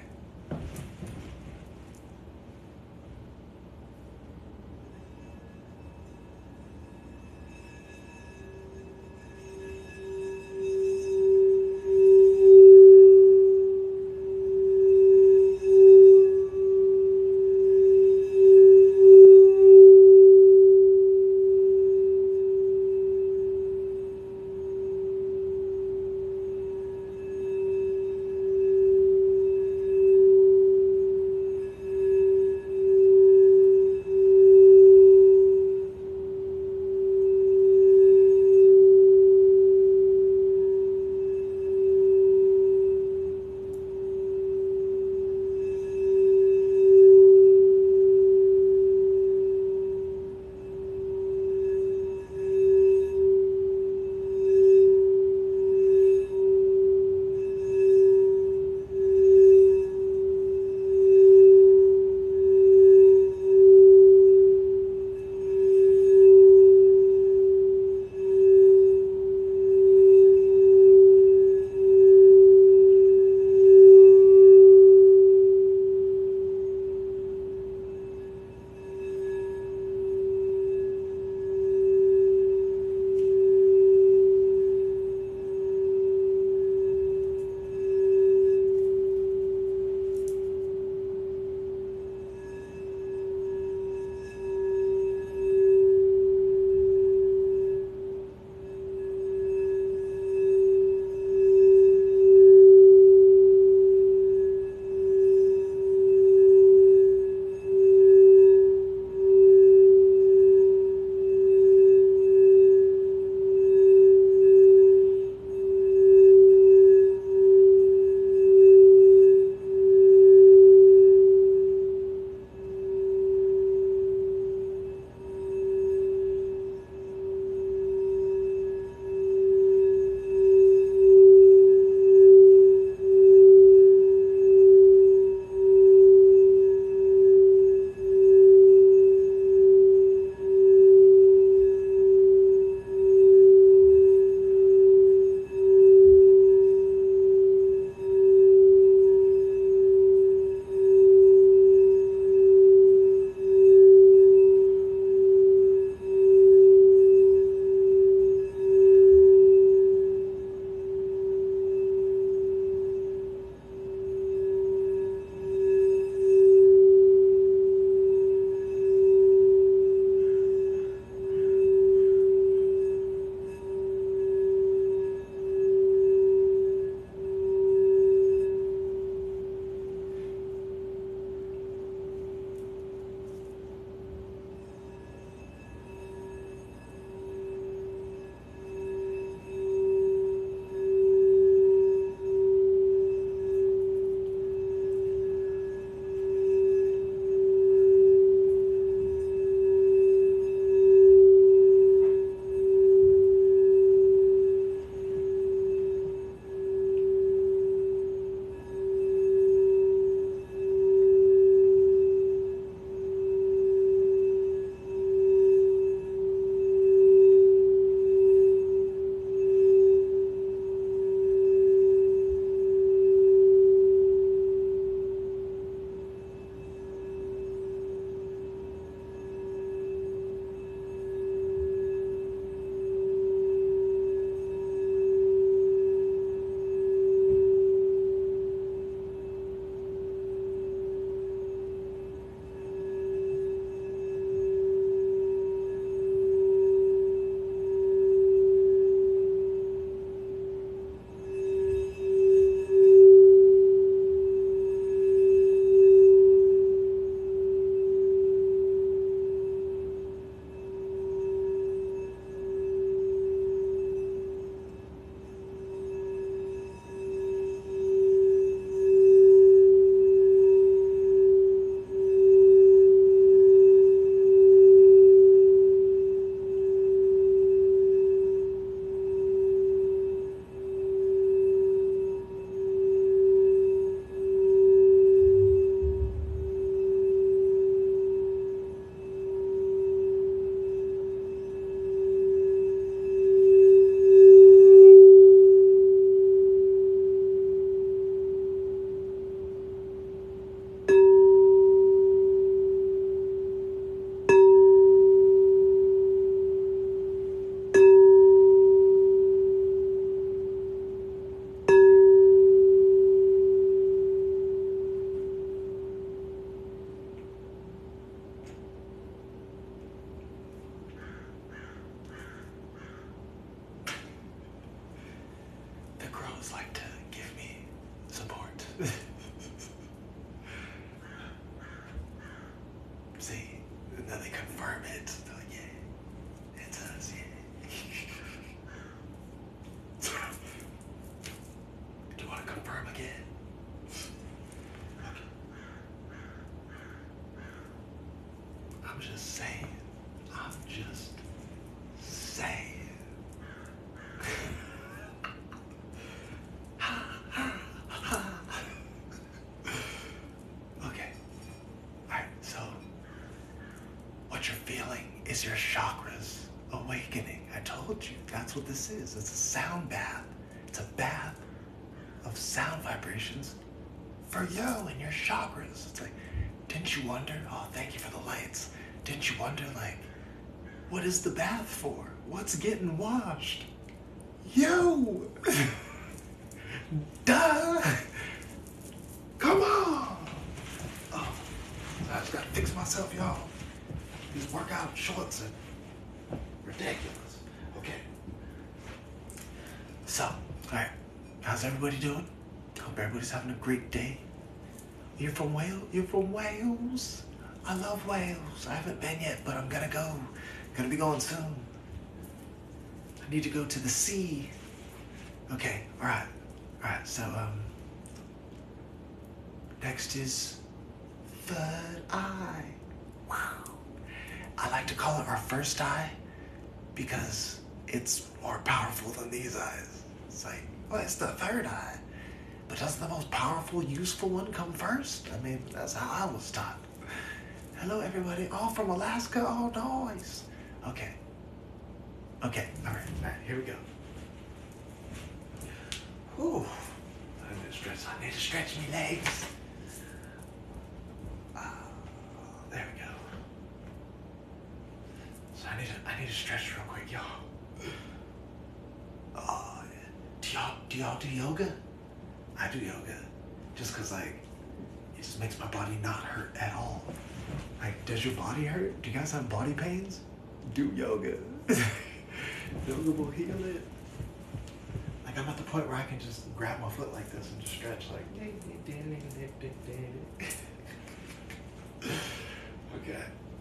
See, and then they confirm it. They're like, yeah, it's us, yeah. Do you want to confirm again? I'm just saying. I'm just saying. Okay. Alright, so what you're feeling is your chakras awakening. I told you, that's what this is. It's a sound bath. It's a bath of sound vibrations for you and your chakras. It's like, didn't you wonder? Oh, thank you for the lights. Didn't you wonder, like, what is the bath for? What's getting washed? You! Duh! Come on! Oh, I just gotta fix myself, y'all. These workout shorts are ridiculous. Okay. So, alright. How's everybody doing? Hope everybody's having a great day. You're from Wales? You're from Wales? I love Wales. I haven't been yet, but I'm gonna go. Gonna be going soon. I need to go to the sea. Okay, alright. Alright, so, um... next is third eye. Wow. I like to call it our first eye because it's more powerful than these eyes. It's like, well, it's the third eye. But doesn't the most powerful, useful one come first? I mean, that's how I was taught. Hello, everybody. All from Alaska. Oh, nice. Okay. Okay. All right. All right. Here we go. Whew. I need to stretch. I need to stretch my legs. Uh, there we go. So I need to. I need to stretch real quick, y'all. Uh, do y'all do y'all do yoga? I do yoga, just cause like it just makes my body not hurt at all. Like, does your body hurt? Do you guys have body pains? Do yoga. Yoga will heal it. Like, I'm at the point where I can just grab my foot like this and just stretch like. Okay.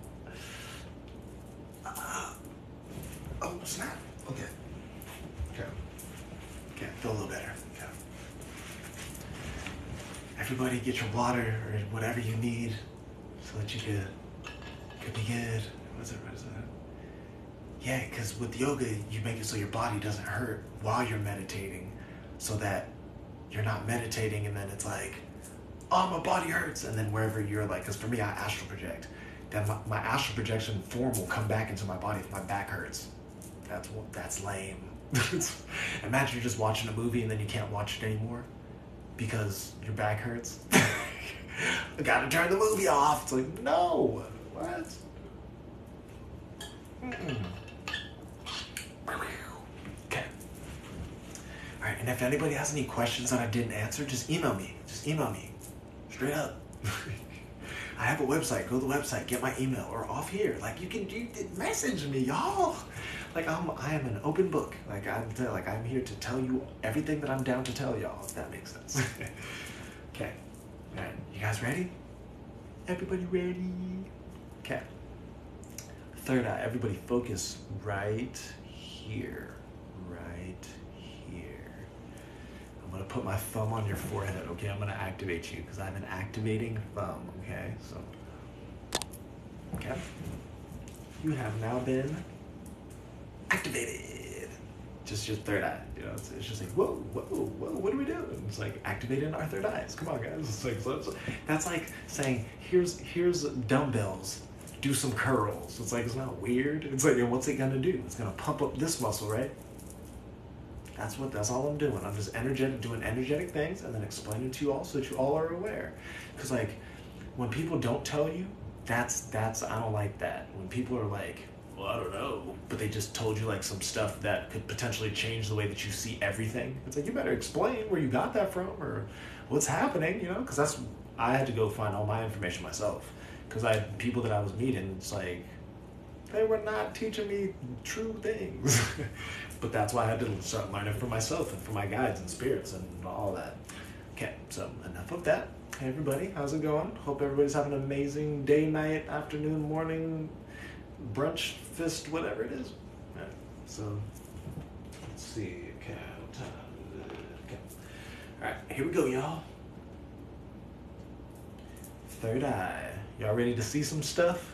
Uh, oh snap. Okay. Okay. Okay. Feel a little better. Okay. Everybody get your water or whatever you need so that you could, could be good. What's it, what is that? Yeah, because with yoga, you make it so your body doesn't hurt while you're meditating so that you're not meditating and then it's like, oh, my body hurts. And then wherever you're like, because for me, I astral project. Then my, my astral projection form will come back into my body if my back hurts. That's, that's lame. Imagine you're just watching a movie and then you can't watch it anymore because your back hurts. I gotta turn the movie off. It's like, no. What? Mm-mm. Okay. All right, and if anybody has any questions that I didn't answer, just email me. Just email me. Straight up. I have a website. Go to the website. Get my email. Or off here. Like, you can you, message me, y'all. Like, I'm, I am an open book. Like, I'm, like, I'm here to tell you everything that I'm down to tell y'all, if that makes sense. Okay. All right. You guys ready? Everybody ready? Okay. Third eye. Everybody focus right here. Right here. I'm going to put my thumb on your forehead, okay? I'm going to activate you because I have an activating thumb, okay? So, okay. You have now been activated. Just your third eye, you know, it's, it's just like, whoa, whoa, whoa, what are we doing? It's like activating our third eyes. Come on, guys. It's like, so, so, that's like saying, here's here's dumbbells, do some curls. It's like, it's not weird. It's like, what's it gonna do? It's gonna pump up this muscle, right? That's what, that's all I'm doing. I'm just energetic, doing energetic things and then explaining to you all so that you all are aware. Because like, when people don't tell you, that's, that's, I don't like that. When people are like, well, I don't know, but they just told you like some stuff that could potentially change the way that you see everything. It's like, you better explain where you got that from or what's happening, you know? Because that's, I had to go find all my information myself. Because I had people that I was meeting, it's like, they were not teaching me true things. But that's why I had to start learning for myself and for my guides and spirits and all that. Okay, so enough of that. Hey everybody, how's it going? Hope everybody's having an amazing day, night, afternoon, morning, brunch, fist, whatever it is. Right. So, let's see. Okay. Okay. All right, here we go, y'all. Third eye. Y'all ready to see some stuff?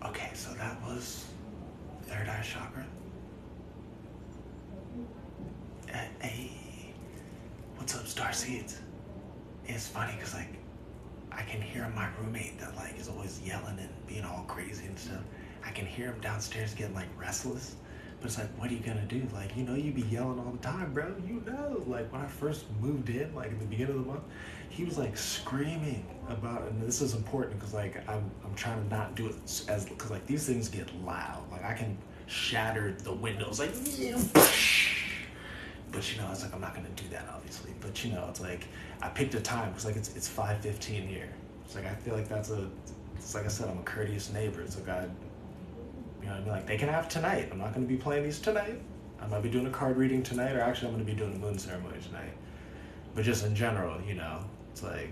Okay, so that was third eye chakra. Hey, what's up, Star Seeds? It's funny because like I can hear my roommate that like is always yelling and being all crazy and stuff. I can hear him downstairs getting like restless. But it's like, what are you gonna do? Like, you know, you be yelling all the time, bro. You know, like when I first moved in, like at the beginning of the month, he was like screaming about, and this is important because like I'm I'm trying to not do it as, because like these things get loud. Like I can shatter the windows, like, but you know, it's like I'm not gonna do that obviously. But you know, it's like I picked a time because like it's it's five fifteen here. It's like I feel like that's a, it's like I said, I'm a courteous neighbor. It's like I. You know what I mean? Like, they can have tonight. I'm not going to be playing these tonight. I might be doing a card reading tonight, or actually I'm going to be doing a moon ceremony tonight. But just in general, you know, it's like,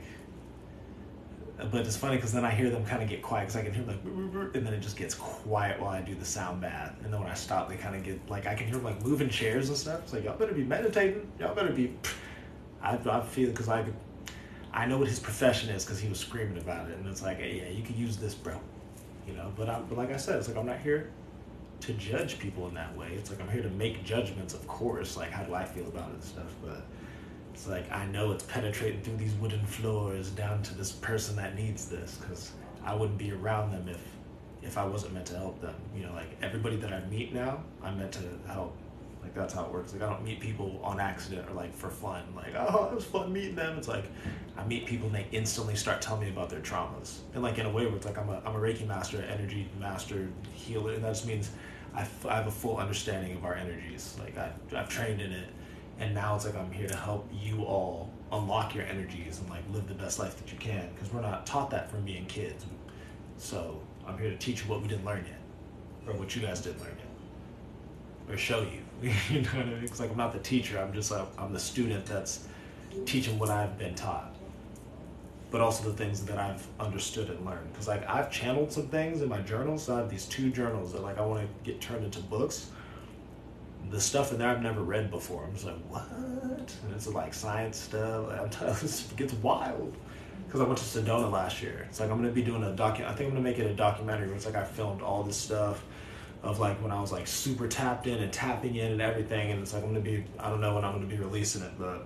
but it's funny because then I hear them kind of get quiet because I can hear them like, and then it just gets quiet while I do the sound bath. And then when I stop, they kind of get, like, I can hear them like moving chairs and stuff. It's like, y'all better be meditating. Y'all better be, I, I feel, because I could, I know what his profession is because he was screaming about it. And it's like, hey, yeah, you could use this, bro. You know, but, I, but like I said, it's like I'm not here to judge people in that way. It's like I'm here to make judgments, of course. Like, how do I feel about it and stuff? But it's like I know it's penetrating through these wooden floors down to this person that needs this, because I wouldn't be around them if if I wasn't meant to help them. You know, like everybody that I meet now, I'm meant to help. Like that's how it works. Like I don't meet people on accident or like for fun. Like, oh, it was fun meeting them. It's like I meet people and they instantly start telling me about their traumas. And like in a way where it's like I'm a I'm a Reiki Master, energy master, healer, and that just means I, f- I have a full understanding of our energies. Like I I've trained in it, and now it's like I'm here to help you all unlock your energies and like live the best life that you can, because we're not taught that from being kids. So I'm here to teach you what we didn't learn yet, or what you guys didn't learn yet, or show you. You know what I mean? It's like I'm not the teacher. I'm just like I'm the student that's teaching what I've been taught, but also the things that I've understood and learned. Because like I've channeled some things in my journals. So I have these two journals that like I want to get turned into books. The stuff in there I've never read before. I'm just like, what? And it's like science stuff. I'm t- it gets wild. Because I went to Sedona last year. It's like I'm gonna be doing a docu. I think I'm gonna make it a documentary where it's like I filmed all this stuff of like when I was like super tapped in and tapping in and everything, and it's like I'm gonna be, I don't know when I'm gonna be releasing it, but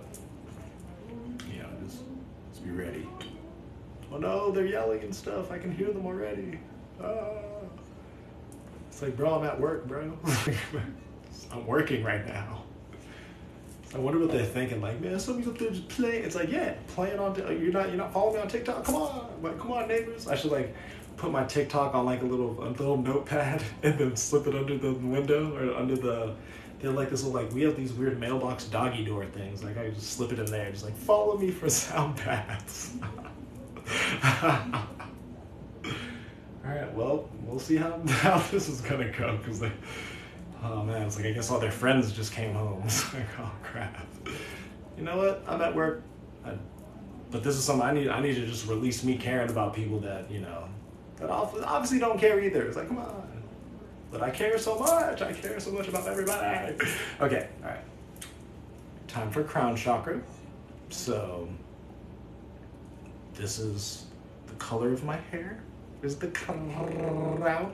you know, just, just be ready. Oh no, they're yelling and stuff. I can hear them already. Ah. It's like, bro, I'm at work, bro. I'm working right now. I wonder what they're thinking. Like, man, somebody's up there just playing. It's like, yeah, playing on. You're not, you're not following me on TikTok. Come on, like, come on, neighbors. I should like put my TikTok on like a little, a little notepad and then slip it under the window or under the. They're like this little, like, we have these weird mailbox doggy door things. Like I just slip it in there, just like follow me for sound baths. All right, well, we'll see how how this is gonna go, because they. Oh man, it's like I guess all their friends just came home. It's like, oh crap. You know what? I'm at work. I, but this is something I need. I need to just release me caring about people that, you know, that obviously don't care either. It's like, come on. But I care so much. I care so much about everybody. Okay, all right. Time for crown chakra. So this is the color of my hair. Is the crown.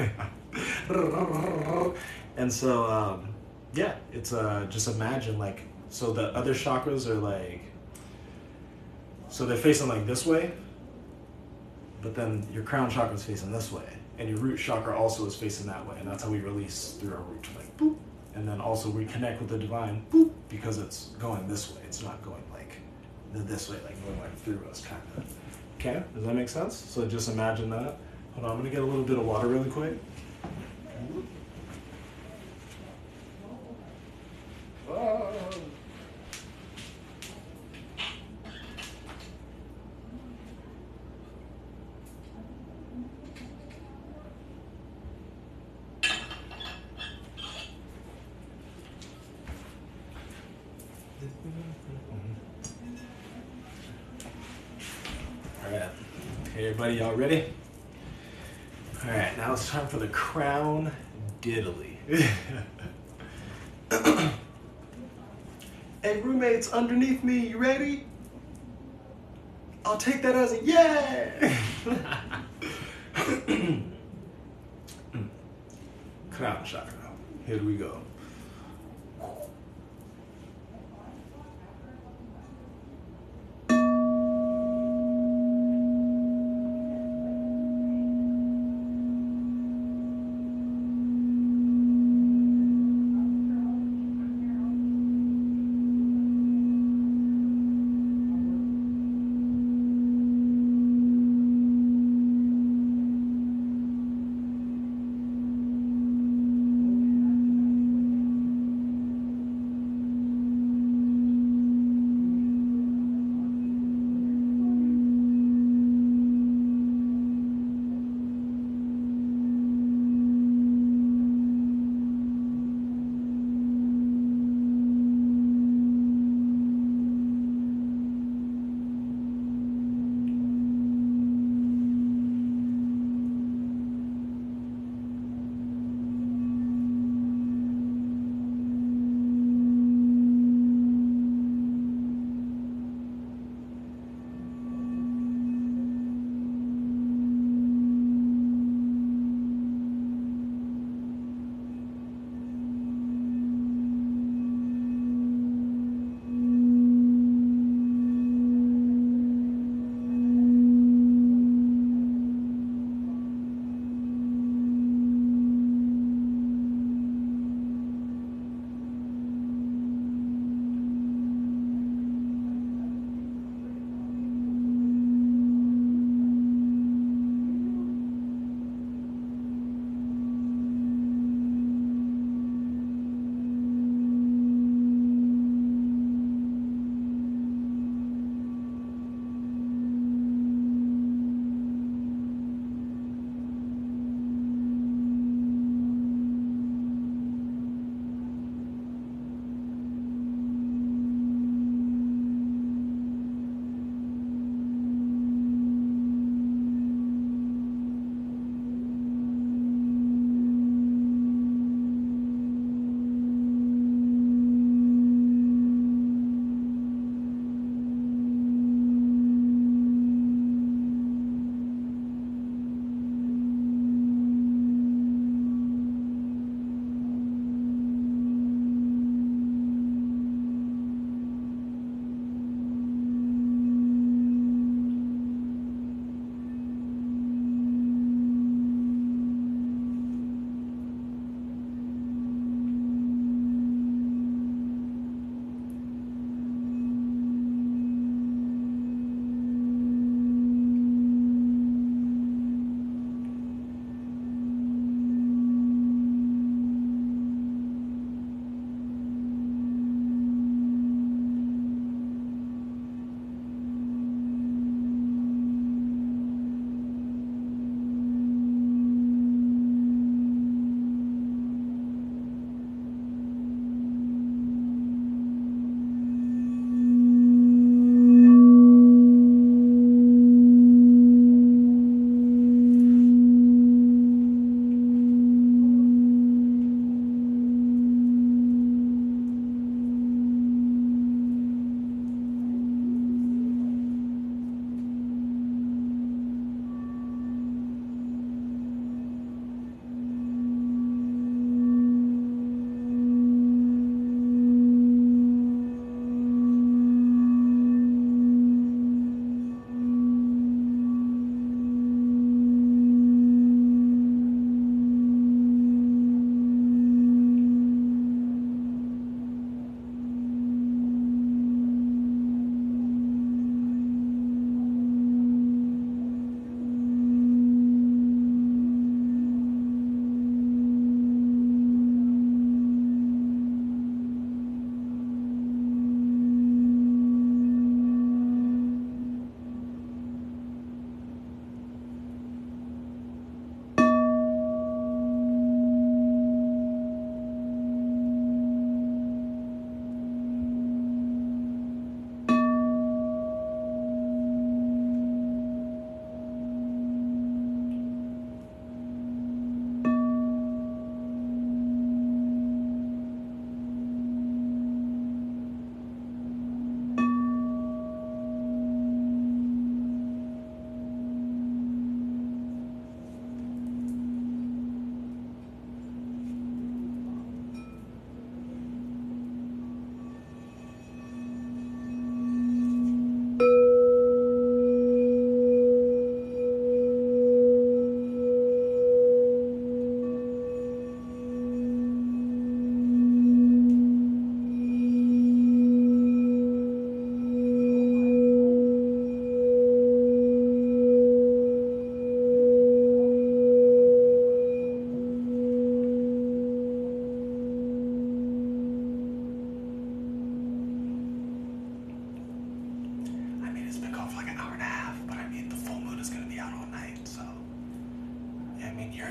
And so, um, yeah, it's uh, just imagine like, so the other chakras are like, so they're facing like this way, but then your crown chakra is facing this way, and your root chakra also is facing that way, and that's how we release through our root, like boop, and then also we connect with the divine, boop, because it's going this way. It's not going like this way, like going like through us, kind of. Okay, does that make sense? So just imagine that. Hold on, I'm gonna get a little bit of water really quick. Oh. All right, hey everybody, y'all ready? All right, now it's time for the crown diddly. Hey roommates underneath me, you ready? I'll take that as a yeah. crown chakra. Here we go.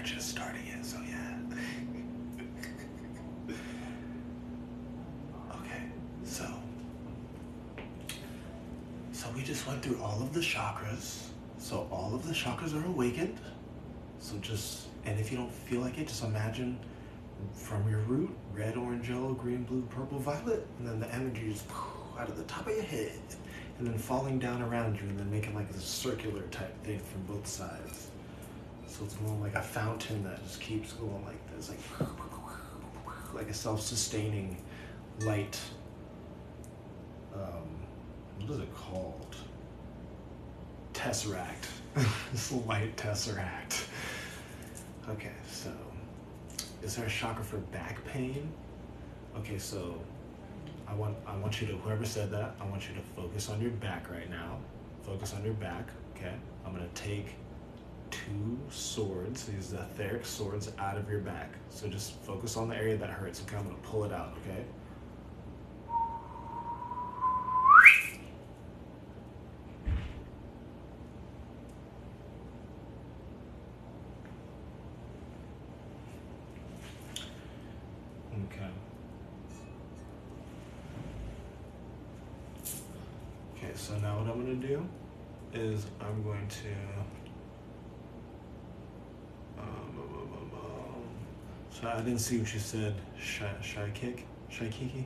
just starting it, so yeah. Okay, so so we just went through all of the chakras. So all of the chakras are awakened. So just, and if you don't feel like it, just imagine from your root, red, orange, yellow, green, blue, purple, violet, and then the energy is out of the top of your head, and then falling down around you, and then making like this circular type thing from both sides. So it's more like a fountain that just keeps going like this, like like a self-sustaining light. Um, what is it called? Tesseract. This light tesseract. Okay, so is there a chakra for back pain? Okay, so I want I want you to, whoever said that, I want you to focus on your back right now. Focus on your back, okay? I'm gonna take two swords, these etheric swords, out of your back. So just focus on the area that hurts. Okay, I'm gonna pull it out, okay? Okay. Okay, so now what I'm going to do is I'm going to um, um, um, um, so I didn't see what you said. Shy, shy kick? Shy kiki?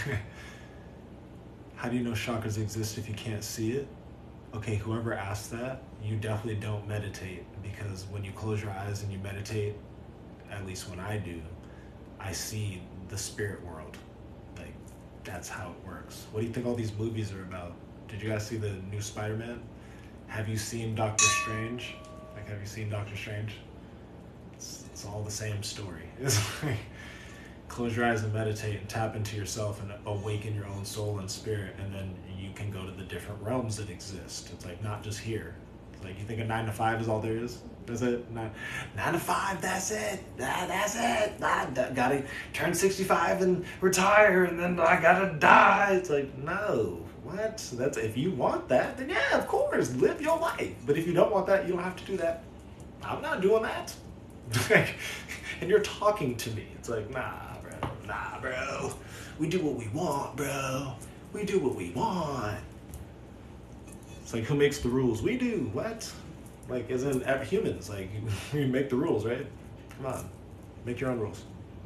How do you know chakras exist if you can't see it? Okay, whoever asked that, you definitely don't meditate, because when you close your eyes and you meditate, at least when I do, I see the spirit world. Like, that's how it works. What do you think all these movies are about? Did you guys see the new Spider-Man? Have you seen Doctor Strange? Like, have you seen Doctor Strange? It's, it's all the same story. It's like, close your eyes and meditate and tap into yourself and awaken your own soul and spirit, and then you can go to the different realms that exist. It's like not just here. It's like, you think a nine to five is all there is? That's it? Nine, nine to five, that's it. That, that's it. I gotta turn sixty-five and retire, and then I gotta die. It's like, no. What? That's, if you want that, then yeah, of course, live your life. But if you don't want that, you don't have to do that. I'm not doing that. And you're talking to me. It's like, nah, bro. Nah, bro. We do what we want, bro. We do what we want. It's like, who makes the rules? We do. What? Like, as in humans. Like, we make the rules, right? Come on. Make your own rules.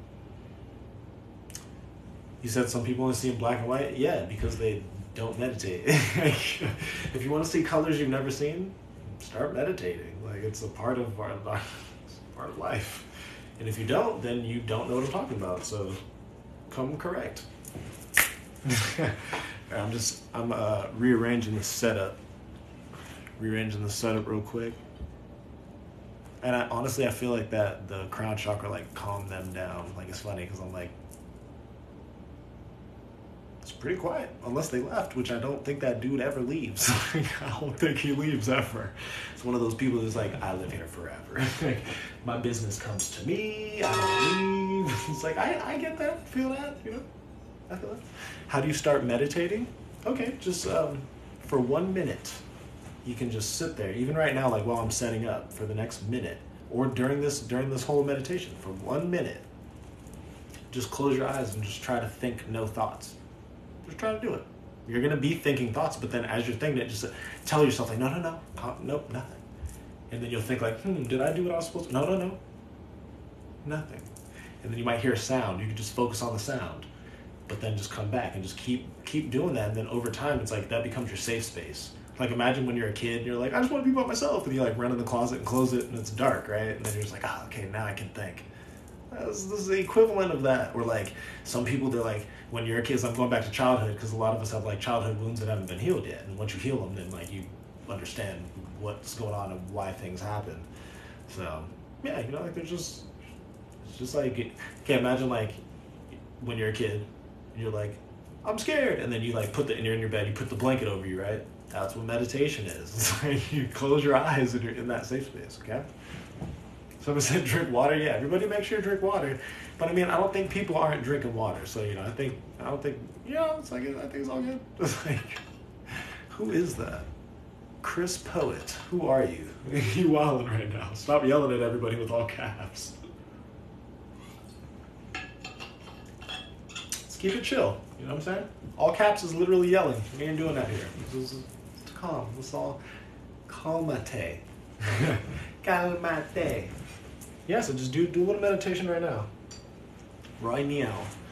You said some people want to see in black and white? Yeah, because they don't meditate. If you want to see colors you've never seen, start meditating. Like, it's a part of our it's a part of life. And if you don't, then you don't know what I'm talking about. So come correct. I'm just I'm uh, rearranging the setup. Rearranging the setup real quick. And I honestly I feel like that the crown chakra like calmed them down. Like, it's funny because I'm like, it's pretty quiet, unless they left, which I don't think that dude ever leaves. I don't think he leaves ever. It's one of those people who's like, I live here forever. My business comes to me, I don't leave. It's like, I, I get that, feel that, you know? I feel that. How do you start meditating? Okay, just um, for one minute, you can just sit there, even right now, like while I'm setting up, for the next minute, or during this during this whole meditation, for one minute, just close your eyes and just try to think no thoughts. Just try to do it. You're going to be thinking thoughts, but then as you're thinking it, just tell yourself, like, no, no, no, uh, nope, nothing. And then you'll think like, hmm, did I do what I was supposed to? No, no, no, nothing. And then you might hear a sound. You can just focus on the sound, but then just come back and just keep keep doing that. And then over time, it's like that becomes your safe space. Like, imagine when you're a kid and you're like, I just want to be by myself. And you like run in the closet and close it and it's dark, right? And then you're just like, oh, okay, now I can think. This is the equivalent of that. Or like some people, they're like, when you're a kid, so I'm going back to childhood because a lot of us have like childhood wounds that haven't been healed yet. And once you heal them, then like you understand what's going on and why things happen. So yeah, you know, like there's just, it's just like, okay, imagine like when you're a kid and you're like, I'm scared. And then you like put the, and you're in your bed, you put the blanket over you, right? That's what meditation is. It's like you close your eyes and you're in that safe space, okay? Someone said drink water. Yeah, everybody make sure you drink water. But I mean, I don't think people aren't drinking water. So, you know, I think, I don't think, you know, it's like, I think it's all good. It's like, who is that? Chris Poet, who are you? You wilding right now. Stop yelling at everybody with all caps. Let's keep it chill. You know what I'm saying? All caps is literally yelling. We ain't doing that here. This is calm. It's all calmate. Calmate. Yeah, so just do, do a little meditation right now. Right now.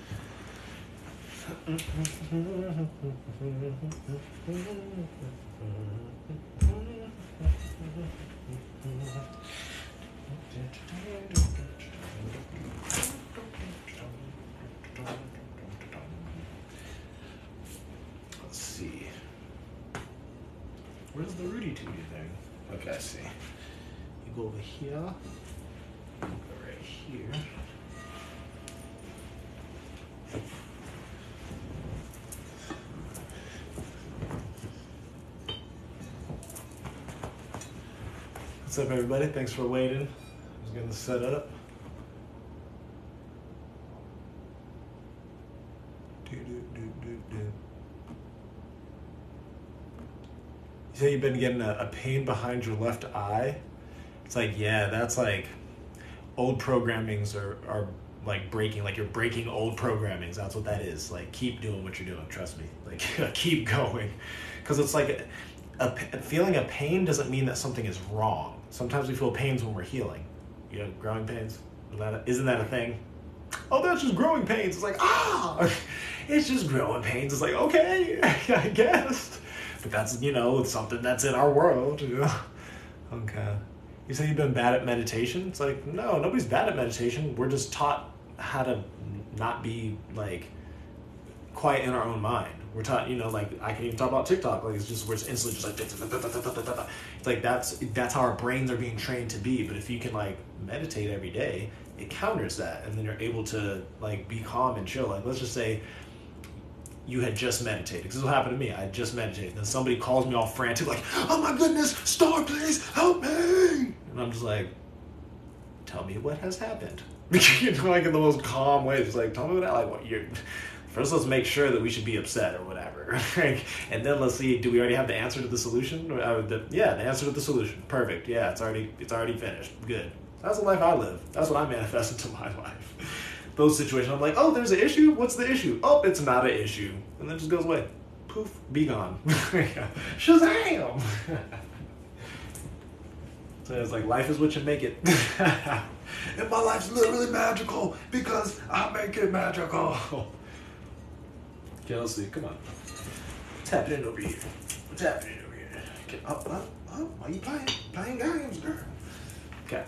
Let's see. Where's the Rudy Tooty thing? Okay, I see. You go over here. Go right here. What's up, everybody? Thanks for waiting. I was getting set up. Do, do, do, do, do. You say you've been getting a, a pain behind your left eye? It's like, yeah, that's like old programmings are, are like breaking, like you're breaking old programmings. That's what that is. Like, keep doing what you're doing. Trust me. Like, keep going. Because it's like a, a, feeling a pain doesn't mean that something is wrong. Sometimes we feel pains when we're healing. You know, growing pains? Isn't that a, isn't that a thing? Oh, that's just growing pains. It's like, ah, it's just growing pains. It's like, okay, I guess. But that's, you know, it's something that's in our world. You know? Okay. You say you've been bad at meditation? It's like, no, nobody's bad at meditation. We're just taught how to not be, like, quiet in our own mind. We're taught, you know, like, I can even talk about TikTok. Like, it's just, where it's instantly just like, it's like, that's, that's how our brains are being trained to be. But if you can, like, meditate every day, it counters that. And then you're able to, like, be calm and chill. Like, let's just say you had just meditated. Because this is what happened to me. I had just meditated. Then somebody calls me all frantic, like, oh my goodness, Star, please help me. And I'm just like, tell me what has happened. You know, like, in the most calm way. Just like, tell me what, like, what you're... First, let's make sure that we should be upset or whatever. And then let's see, do we already have the answer to the solution? Uh, the, yeah, the answer to the solution. Perfect. Yeah, it's already it's already finished. Good. That's the life I live. That's what I manifest into my life. Those situations, I'm like, oh, there's an issue? What's the issue? Oh, it's not an issue. And then it just goes away. Poof, be gone. Shazam! So it's like, life is what you make it. And my life's literally magical because I make it magical. Okay, let's see. Come on. Tap it in over here. Tap it in over here. Okay. Oh, oh, oh. Why are you playing? Playing games, girl. Okay.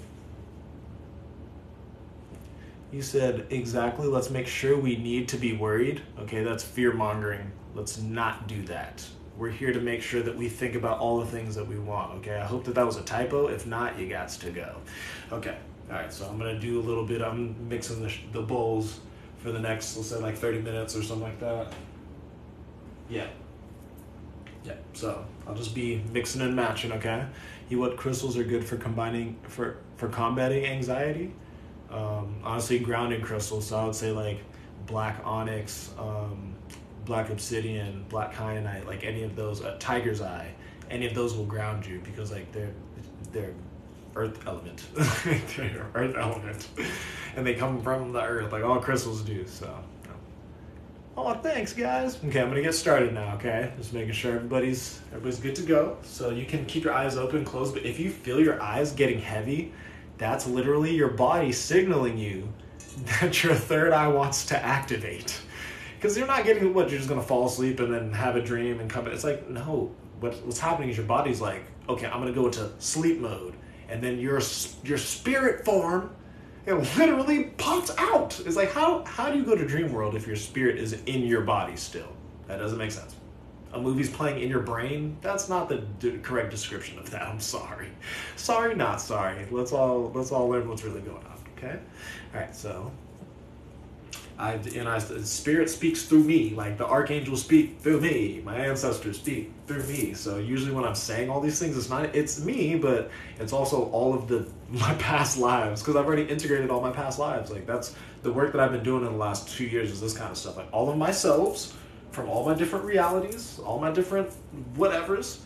You said, exactly. Let's make sure we need to be worried. Okay, that's fear-mongering. Let's not do that. We're here to make sure that we think about all the things that we want. Okay, I hope that that was a typo. If not, you got to go. Okay. All right, so I'm going to do a little bit. I'm mixing the, the bowls for the next, let's say, like thirty minutes or something like that. Yeah. Yeah, so I'll just be mixing and matching, okay? You what crystals are good for combining, for, for combating anxiety? Um, honestly, grounding crystals, so I would say like black onyx, um, black obsidian, black kyanite, like any of those, uh, tiger's eye, any of those will ground you because like they're, they're earth element. They're earth element. And they come from the earth, like all crystals do, so. Oh, thanks, guys. Okay, I'm gonna get started now, okay? Just making sure everybody's everybody's good to go. So you can keep your eyes open, closed, but if you feel your eyes getting heavy, that's literally your body signaling you that your third eye wants to activate. Because you're not getting what, you're just gonna fall asleep and then have a dream and come back. It's like, no, what, what's happening is your body's like, okay, I'm gonna go into sleep mode. And then your your spirit form, it literally pops out. It's like, how how do you go to dream world if your spirit is in your body still? That doesn't make sense. A movie's playing in your brain? That's not the d- correct description of that. I'm sorry. Sorry, not sorry. Let's all let's all learn what's really going on. Okay. All right. So, I and I spirit speaks through me. Like the archangels speak through me. My ancestors speak through me. So usually when I'm saying all these things, it's not it's me, but it's also all of the my past lives, because I've already integrated all my past lives. Like that's the work that I've been doing in the last two years is this kind of stuff. Like all of my selves from all my different realities, all my different whatevers,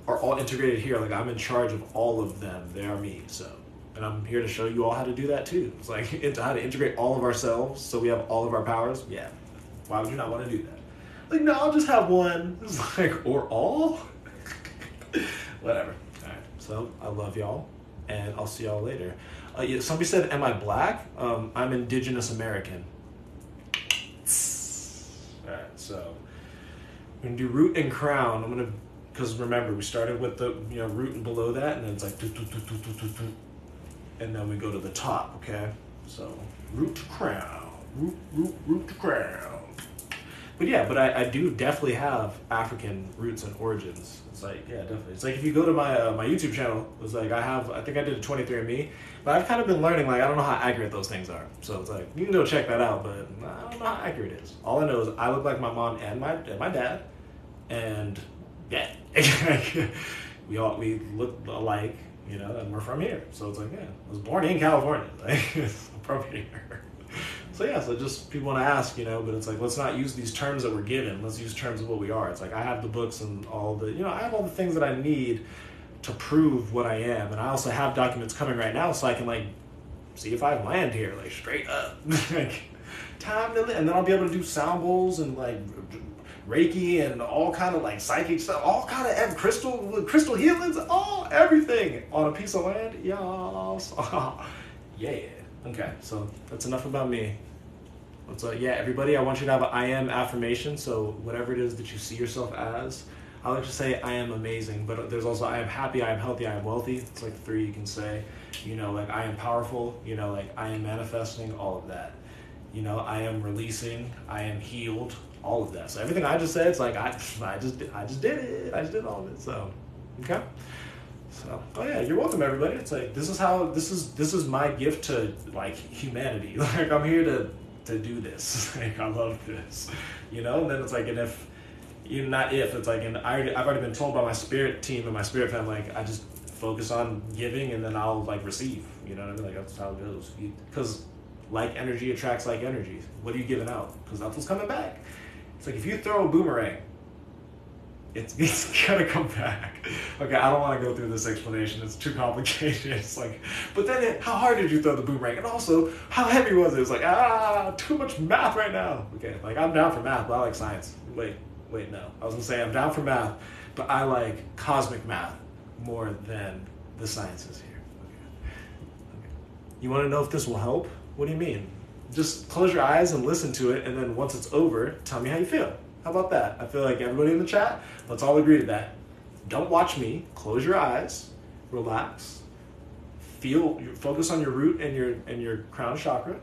are all integrated here. Like I'm in charge of all of them. They are me. So, and I'm here to show you all how to do that too. It's like into how to integrate all of ourselves so we have all of our powers. Yeah. Why would you not want to do that? Like, no, I'll just have one. It's like, or all? Whatever. All right. So I love y'all, and I'll see y'all later. Uh, yeah, somebody said, am I black? Um, I'm Indigenous American. All right. So we're going to do root and crown. I'm going to, because remember, we started with the, you know, root and below that, and then it's like, doo, doo, doo, doo, doo, doo, doo. And then we go to the top, okay? So root to crown. Root, root, root to crown. But yeah, but I, I do definitely have African roots and origins. It's like, yeah, definitely. It's like if you go to my uh, my YouTube channel, it's like I have, I think I did a twenty-three and me, but I've kind of been learning, like, I don't know how accurate those things are. So it's like, you can go check that out, but I don't know how accurate it is. All I know is I look like my mom and my and my dad, and yeah, we all, we look alike, you know, and we're from here. So it's like, yeah, I was born in California. Like, I'm from here. So yeah, so just people want to ask, you know, but it's like, let's not use these terms that we're given. Let's use terms of what we are. It's like, I have the books and all the, you know, I have all the things that I need to prove what I am. And I also have documents coming right now so I can like, see if I land here, like straight up. Like, time to live. And then I'll be able to do sound bowls and like Reiki and all kind of like psychic stuff, all kind of crystal, crystal healings, all, everything on a piece of land. Yes. Yeah. Okay, so that's enough about me. So yeah, everybody, I want you to have an I am affirmation. So whatever it is that you see yourself as, I like to say I am amazing, but there's also I am happy, I am healthy, I am wealthy. It's like three you can say. You know, like I am powerful, you know, like I am manifesting, all of that. You know, I am releasing, I am healed, all of that. So everything I just said, it's like I, I just I just did it. I just did all of it. So, okay. So, oh yeah, you're welcome, everybody. It's like, this is how, this is, this is my gift to like humanity. Like I'm here to, to do this. Like I love this, you know? And then it's like, and if, you not if, it's like, and I, I've already been told by my spirit team and my spirit family, like I just focus on giving and then I'll like receive, you know what I mean? Like that's how it goes. Because like energy attracts like energy. What are you giving out? Because that's what's coming back. It's like, if you throw a boomerang, It's, it's gonna come back. Okay, I don't want to go through this explanation. It's too complicated. It's like, but then it, how hard did you throw the boomerang? And also, how heavy was it? It's like, ah, too much math right now. Okay, like I'm down for math, but I like science. Wait, wait, no. I was gonna say I'm down for math, but I like cosmic math more than the sciences here. Okay. Okay. You want to know if this will help? What do you mean? Just close your eyes and listen to it, and then once it's over, tell me how you feel. How about that? I feel like everybody in the chat, let's all agree to that. Don't watch me. Close your eyes. Relax. Feel. Focus on your root and your and your crown chakra,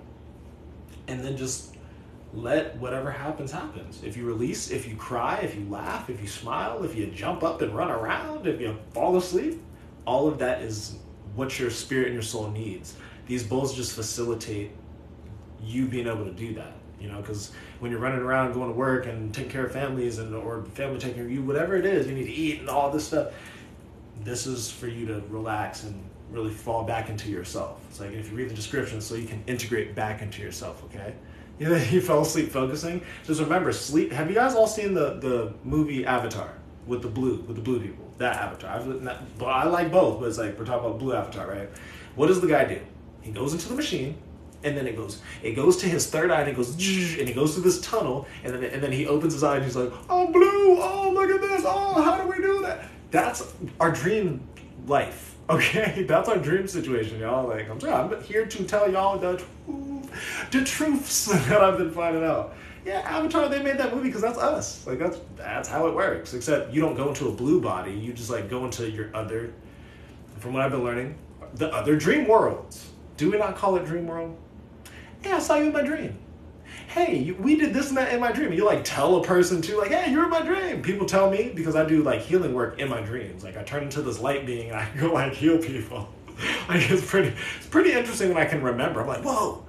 and then just let whatever happens happens. If you release, if you cry, if you laugh, if you smile, if you jump up and run around, if you fall asleep, all of that is what your spirit and your soul needs. These bowls just facilitate you being able to do that. You know, because when you're running around going to work and taking care of families and or family taking care of you, whatever it is, you need to eat and all this stuff. This is for you to relax and really fall back into yourself. It's like if you read the description, so you can integrate back into yourself. Okay, you know, you fell asleep focusing. Just remember, sleep. Have you guys all seen the the movie Avatar with the blue with the blue people? That Avatar. I've, not, but I like both. But it's like we're talking about blue Avatar, right? What does the guy do? He goes into the machine. And then it goes, it goes to his third eye, and it goes, and he goes through this tunnel, and then and then he opens his eye, and he's like, oh, blue, oh, look at this, oh, how do we do that? That's our dream life, okay? That's our dream situation, y'all. Like, I'm sorry, I'm here to tell y'all the truth, the truths that I've been finding out. Yeah, Avatar, they made that movie because that's us. Like, that's that's how it works. Except you don't go into a blue body, you just like go into your other, from what I've been learning, the other dream worlds. Do we not call it dream world? Yeah, I saw you in my dream. Hey, you, we did this and that in my dream. You like tell a person too, like, hey, you're in my dream. People tell me because I do like healing work in my dreams. Like I turn into this light being and I go like heal people. Like it's pretty, it's pretty interesting when I can remember. I'm like, whoa,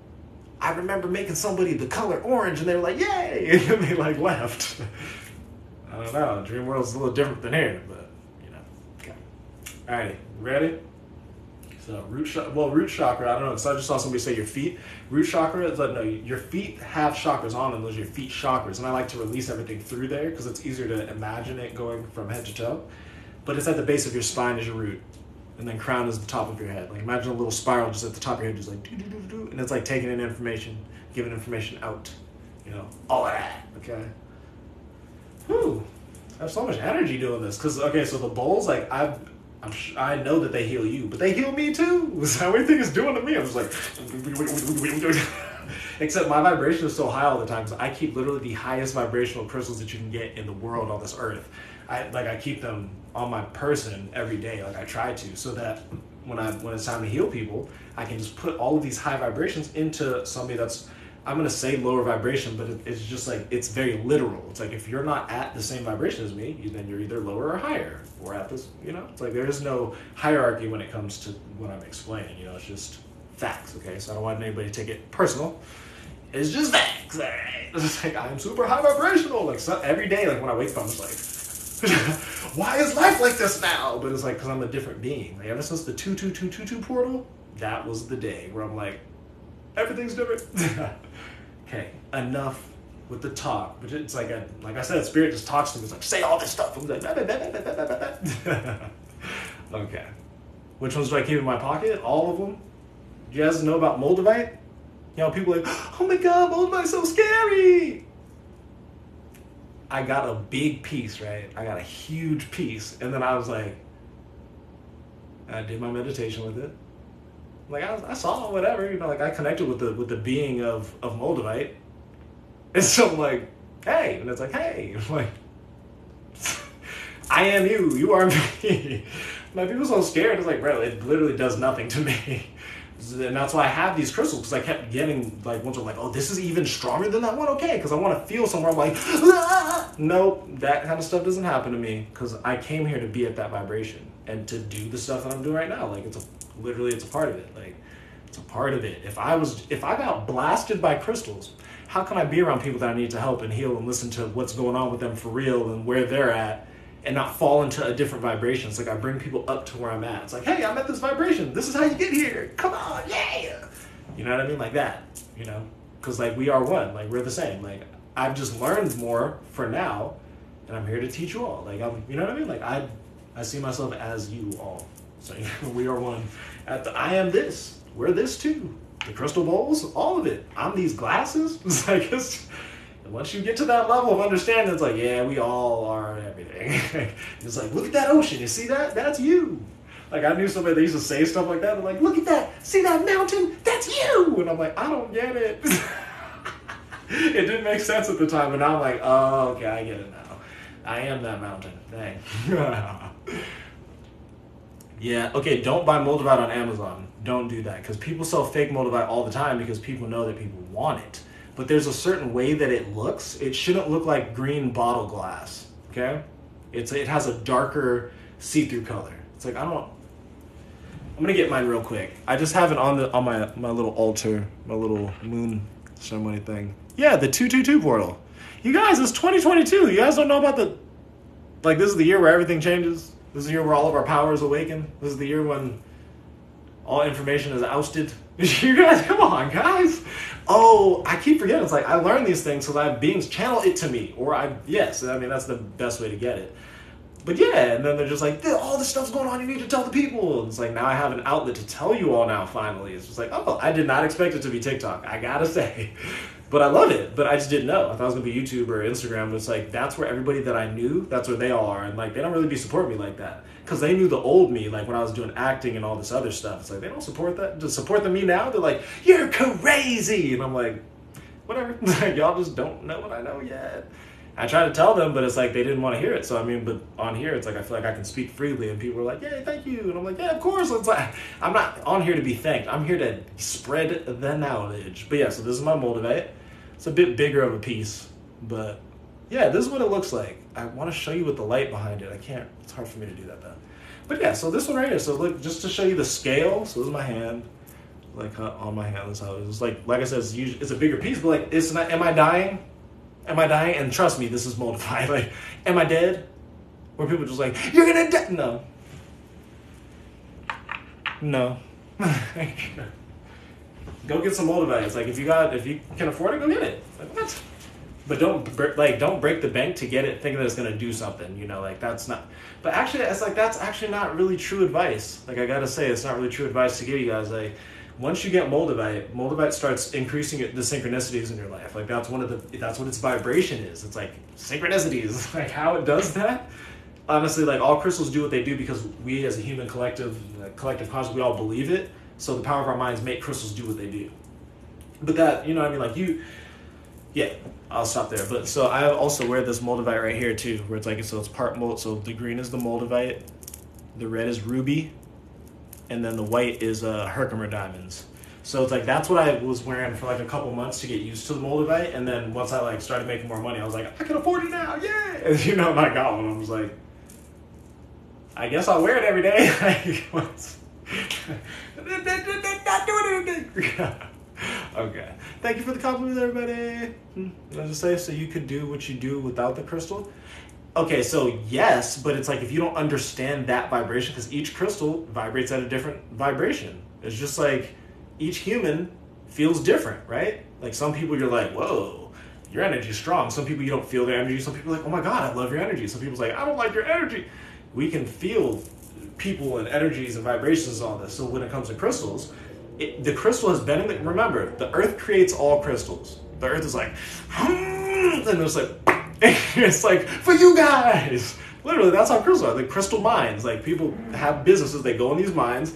I remember making somebody the color orange and they were like, yay, and then they like left. I don't know. Dream world's a little different than here, but you know. Okay. All right, ready? So root chakra, well, root chakra, I don't know, because I just saw somebody say your feet. Root chakra is like, no, your feet have chakras on them, those are your feet chakras. And I like to release everything through there because it's easier to imagine it going from head to toe. but it's at the base of your spine is your root. And then crown is the top of your head. Like imagine a little spiral just at the top of your head, just like, doo, doo, doo, doo, and it's like taking in information, giving information out, you know, all of that, okay? Whew, I have so much energy doing this. Cause, okay, so the bowls, like, I've, I'm sh- I know that they heal you, but they heal me too. So everything is doing to me. I'm just like, except my vibration is so high all the time because I keep literally the highest vibrational crystals that you can get in the world on this earth. I like I keep them on my person every day, like I try to, so that when I when it's time to heal people, I can just put all of these high vibrations into somebody that's, I'm gonna say lower vibration, but it, it's just like, it's very literal. It's like if you're not at the same vibration as me, then you're either lower or higher, or at this, you know. It's like there is no hierarchy when it comes to what I'm explaining. You know, it's just facts. Okay, so I don't want anybody to take it personal. It's just facts. All right? It's like I'm super high vibrational. Like so, every day, like when I wake up, I'm just like, why is life like this now? But it's like, because I'm a different being. Like ever since the two two two two two portal, that was the day where I'm like, everything's different. Okay, enough with the talk. But it's like, a, like I said, spirit just talks to me. It's like, say all this stuff. I'm like, bah, bah, bah, bah, bah, bah, bah. Okay. Which ones do I keep in my pocket? All of them. Do you guys know about Moldavite? You know, people are like, oh my God, Moldavite's so scary. I got a big piece, right? I got a huge piece. And then I was like, I did my meditation with it. Like I, I saw whatever, you know, like I connected with the with the being of, of Moldavite. And so I'm like, hey, and it's like, hey, I'm like, I am you, you are me. Like people are so scared, it's like, bro, it literally does nothing to me. And that's why I have these crystals, because I kept getting like ones were like, oh, this is even stronger than that one, okay, because I want to feel somewhere. I'm like, ah! Nope, that kind of stuff doesn't happen to me, because I came here to be at that vibration and to do the stuff that I'm doing right now. Like it's a, literally it's a part of it. Like it's a part of it. If I was, if I got blasted by crystals, how can I be around people that I need to help and heal and listen to what's going on with them for real and where they're at, and not fall into a different vibration? It's like I bring people up to where I'm at. It's like, hey, I'm at this vibration. This is how you get here. Come on, yeah. You know what I mean? Like that, you know? Because like we are one. Like we're the same. Like I've just learned more for now, and I'm here to teach you all. Like I'm, you know what I mean? Like I, I see myself as you all. So you know, we are one. At the, I am this. We're this too. The crystal bowls, all of it. I'm these glasses. It's like it's. Once you get to that level of understanding, it's like, yeah, we all are everything. It's like, look at that ocean. You see that? That's you. Like, I knew somebody that used to say stuff like that. They're like, look at that. See that mountain? That's you. And I'm like, I don't get it. It didn't make sense at the time. And now I'm like, oh, okay, I get it now. I am that mountain. Dang. Yeah, okay, don't buy Moldavite on Amazon. Don't do that. Because people sell fake Moldavite all the time because people know that people want it. But there's a certain way that it looks. It shouldn't look like green bottle glass, okay? It's it has a darker see-through color. It's like, I don't, I'm gonna get mine real quick. I just have it on the on my, my little altar, my little moon ceremony thing. Yeah, the two two two portal. You guys, it's twenty twenty-two. You guys don't know about the, like this is the year where everything changes. This is the year where all of our powers awaken. This is the year when all information is ousted. You guys, come on, guys. Oh, I keep forgetting. It's like I learned these things so that I have beings channel it to me. Or I, yes, I mean, that's the best way to get it. But yeah, and then they're just like, all this stuff's going on, you need to tell the people. And it's like, now I have an outlet to tell you all now, finally. It's just like, oh, I did not expect it to be TikTok, I gotta say. But I love it, but I just didn't know. I thought it was gonna be YouTube or Instagram, but it's like, that's where everybody that I knew, that's where they all are. And like, they don't really be supporting me like that. Because they knew the old me, like when I was doing acting and all this other stuff. It's like, they don't support that. To support the me now, they're like, you're crazy. And I'm like, whatever. Like, y'all just don't know what I know yet. I try to tell them, but it's like they didn't want to hear it. So I mean, but on here, it's like I feel like I can speak freely, and people are like, "Yeah, thank you," and I'm like, "Yeah, of course." It's like I'm not on here to be thanked. I'm here to spread the knowledge. But yeah, so this is my Moldavite. It's a bit bigger of a piece, but yeah, this is what it looks like. I want to show you with the light behind it. I can't. It's hard for me to do that though. But yeah, so this one right here. So look, just to show you the scale. So this is my hand, like on my hand. That's how it is. It's like, like I said, it's, usually, it's a bigger piece, but like, it's not. Am I dying? Am I dying? And trust me, this is Moldavite. Like, am I dead? Where people just like, you're gonna die. No. No. Go get some Moldavite. It's like, if you got, if you can afford it, go get it. Like, what? But don't br- like don't break the bank to get it thinking that it's gonna do something. You know, like that's not. But actually, it's like that's actually not really true advice. Like I gotta say, it's not really true advice to give you guys. Like once you get Moldavite, Moldavite starts increasing the synchronicities in your life. Like that's one of the that's what its vibration is. It's like synchronicities. Like how it does that. Honestly, like all crystals do what they do because we as a human collective, uh, collective conscious, we all believe it. So the power of our minds make crystals do what they do. But that, you know what I mean? Like you, yeah, I'll stop there. But so I also wear this Moldavite right here too, where it's like, so it's part mold. So the green is the Moldavite, the red is ruby, and then the white is uh, Herkimer diamonds. So it's like, that's what I was wearing for like a couple months to get used to the Moldavite. And then once I like started making more money, I was like, I can afford it now, yeah! And you know, and I got one. I was like, I guess I'll wear it every day. Not doing anything. Okay. Thank you for the compliment, everybody. I'll just say, so you could do what you do without the crystal? Okay, so yes, but it's like if you don't understand that vibration, because each crystal vibrates at a different vibration. It's just like each human feels different, right? Like some people you're like, whoa, your energy's strong. Some people you don't feel their energy. Some people are like, oh my God, I love your energy. Some people's like, I don't like your energy. We can feel people and energies and vibrations and all this. So when it comes to crystals, it, the crystal has been in the, remember, the earth creates all crystals. The earth is like, and it's like, it's like, for you guys. Literally, that's how crystals are. The crystal mines. Like people have businesses, they go in these mines,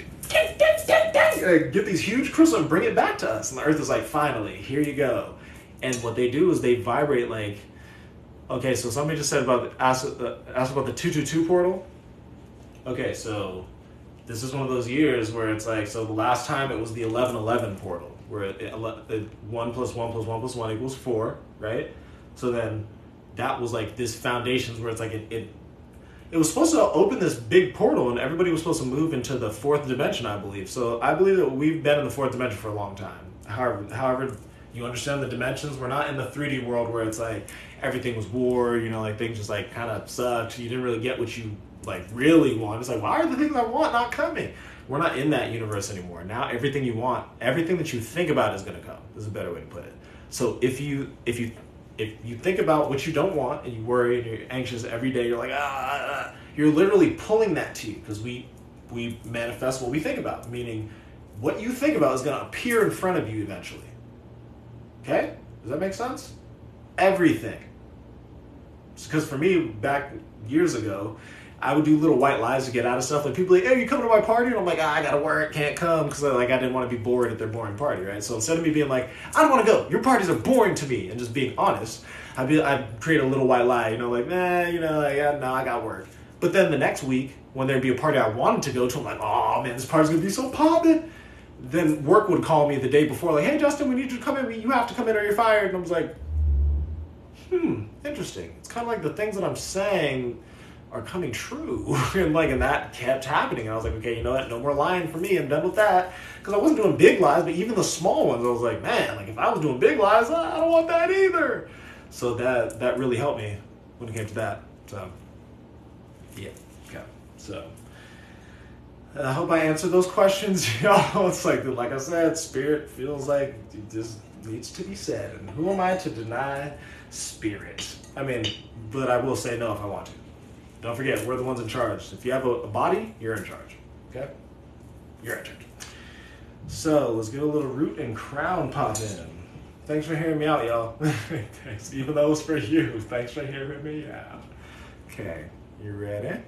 get these huge crystals and bring it back to us. And the earth is like, finally, here you go. And what they do is they vibrate like, okay, so somebody just said about, asked, uh, asked about the two two two portal. Okay, so this is one of those years where it's like, so the last time it was the eleven eleven portal, where it, it, it, one plus one plus one plus one equals four, right? So then that was like this foundations where it's like, it, it, it was supposed to open this big portal and everybody was supposed to move into the fourth dimension, I believe. So I believe that we've been in the fourth dimension for a long time. However, however, you understand the dimensions. We're not in the three D world where it's like everything was war, you know, like things just like kind of sucked. You didn't really get what you like really want. It's like, why are the things I want not coming? We're not in that universe anymore. Now everything you want, everything that you think about is going to come. Is a better way to put it. So if you if you if you think about what you don't want and you worry and you're anxious every day, you're like, ah, you're literally pulling that to you because we we manifest what we think about. Meaning, what you think about is going to appear in front of you eventually. Okay? Does that make sense? Everything. Because for me, back years ago, I would do little white lies to get out of stuff. Like people are like, hey, you coming to my party? And I'm like, ah, I gotta work, can't come. Because like, I didn't want to be bored at their boring party, right? So instead of me being like, I don't want to go, your parties are boring to me, and just being honest, I'd, be, I'd create a little white lie, you know, like, nah, you know, like, yeah, no, I got work. But then the next week, when there'd be a party I wanted to go to, I'm like, oh man, this party's gonna be so poppin'. Then work would call me the day before, like, hey, Justin, we need you to come in. You have to come in or you're fired. And I was like, hmm, interesting. It's kind of like the things that I'm saying are coming true. and like, and that kept happening. And I was like, okay, you know what? No more lying for me. I'm done with that. Because I wasn't doing big lies, but even the small ones, I was like, man, like if I was doing big lies, I don't want that either. So that that really helped me when it came to that. So, yeah. Okay. So. I hope I answered those questions, y'all. It's like, like I said, spirit feels like it just needs to be said. And who am I to deny spirit? I mean, but I will say no if I want to. Don't forget, we're the ones in charge. If you have a, a body, you're in charge. Okay? You're in charge. So, let's get a little root and crown pop in. Thanks for hearing me out, y'all. Thanks. Even though it was for you, thanks for hearing me out. Okay, you ready?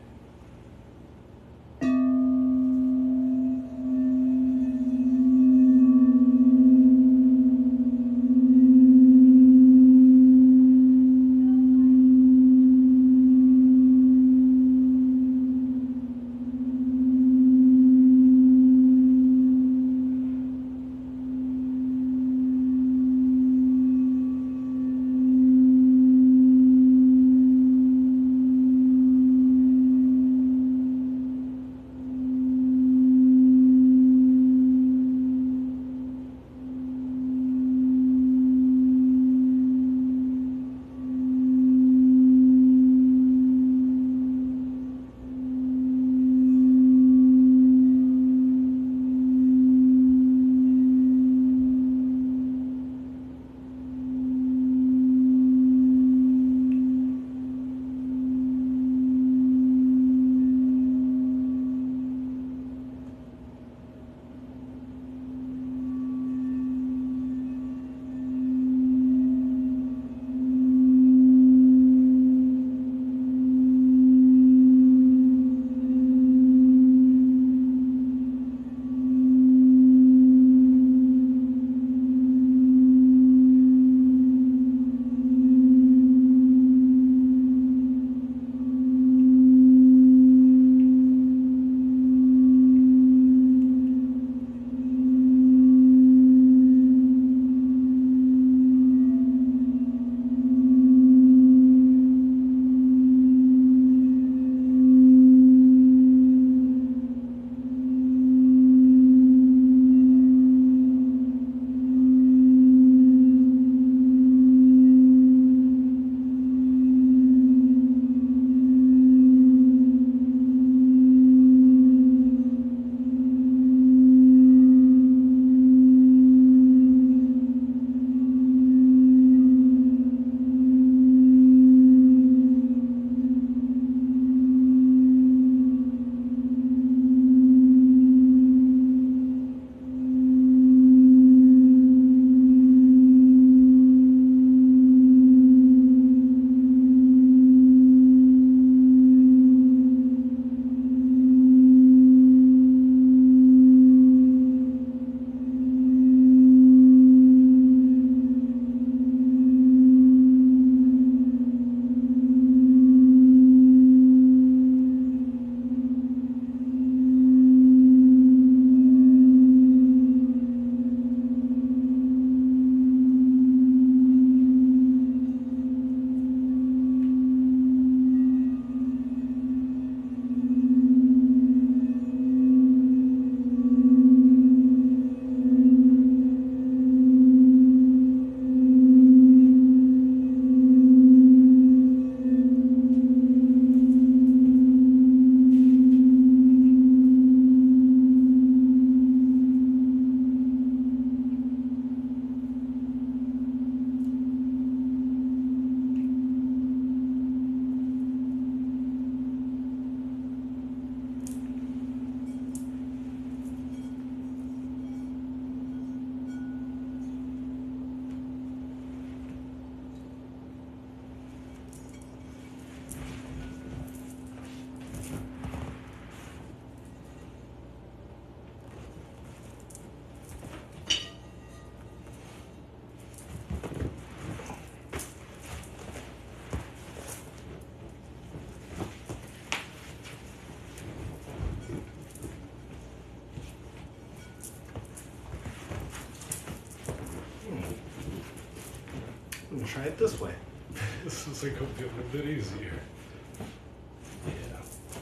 I'm gonna try it this way. This is like gonna be a little bit easier. Yeah.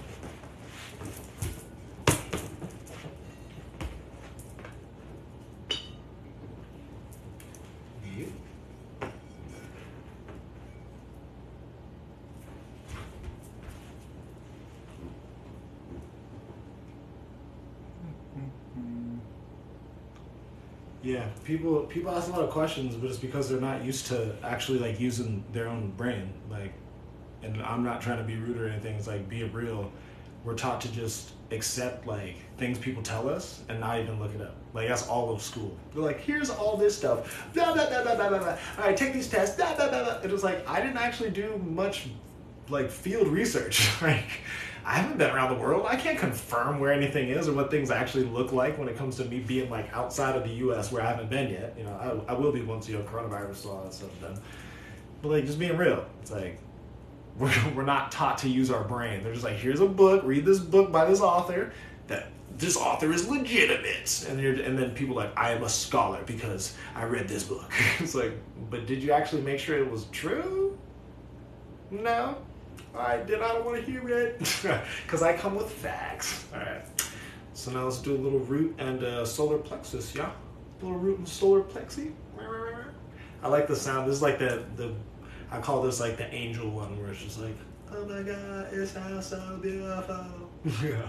Yeah, people people ask a lot of questions, but it's because they're not used to actually like using their own brain. Like, and I'm not trying to be rude or anything. It's like, be real. We're taught to just accept like things people tell us and not even look it up. Like that's all of school. They're like, here's all this stuff. Blah blah blah blah blah blah. blah. All right, take these tests. Blah blah blah blah. It was like I didn't actually do much like field research. Like I haven't been around the world. I can't confirm where anything is or what things actually look like when it comes to me being like outside of the U S where I haven't been yet. You know, I, I will be once, you know, coronavirus, all that stuff done. But like, just being real. It's like, we're, we're not taught to use our brain. They're just like, here's a book, read this book by this author, that this author is legitimate. And you're, and then people are like, I am a scholar because I read this book. It's like, but did you actually make sure it was true? No. I did not want to hear it because I come with facts. All right. So now let's do a little root and uh, solar plexus, yeah? A little root and solar plexi. I like the sound. This is like the, the I call this like the angel one where it's just like, oh my God, it sounds so beautiful. Yeah.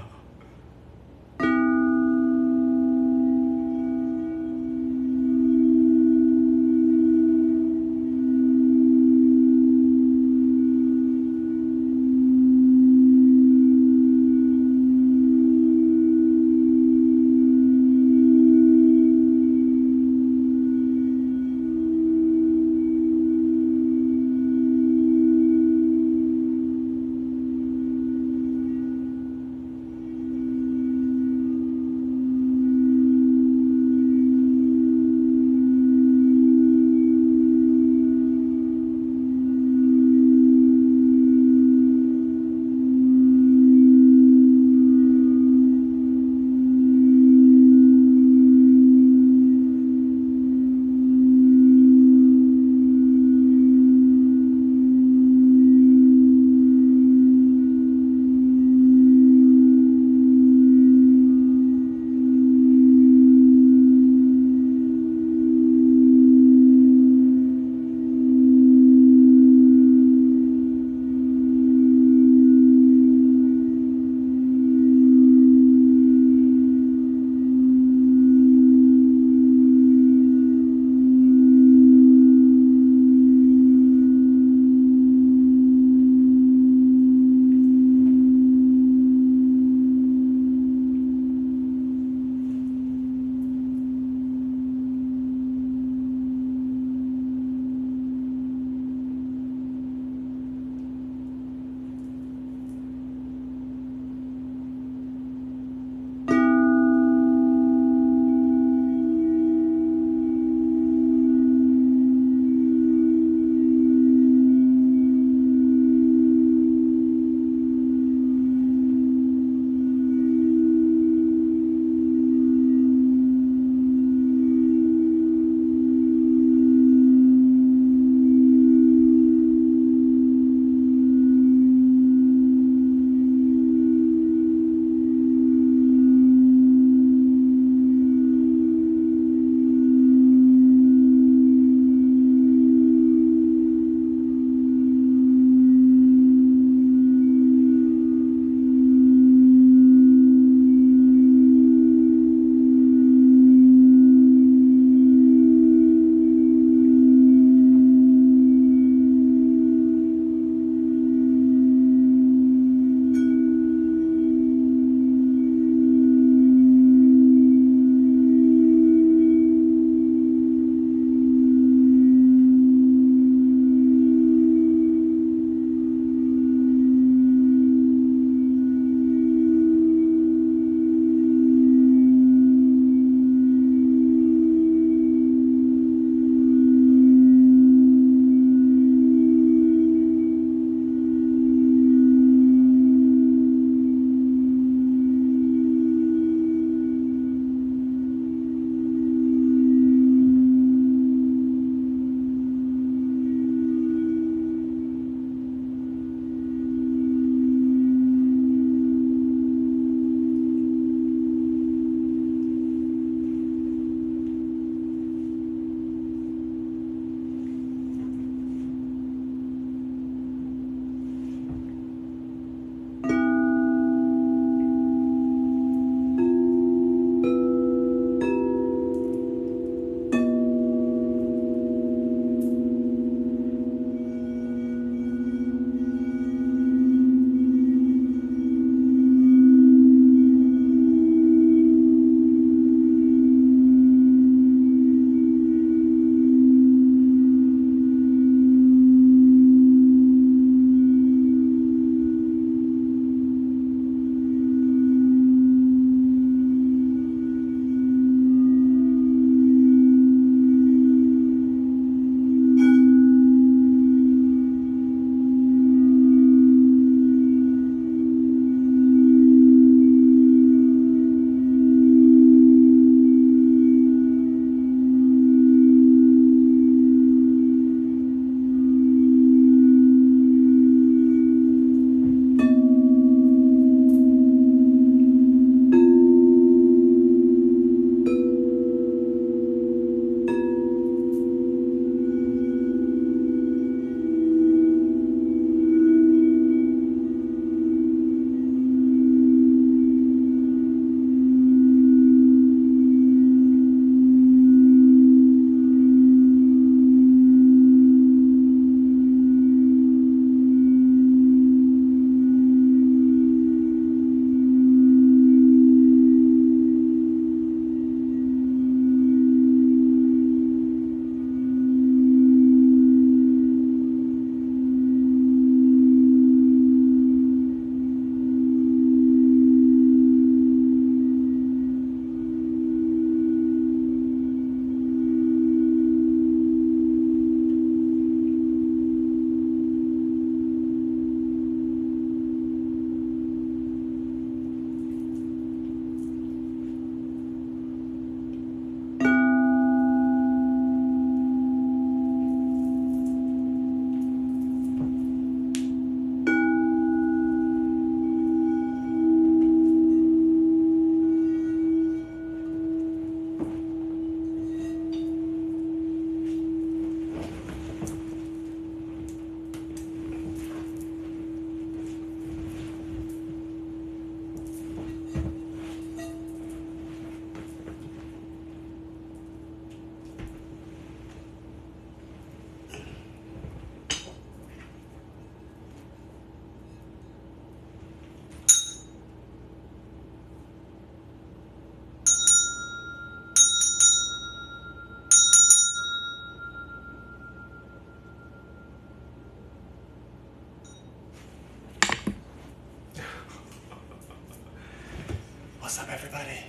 everybody.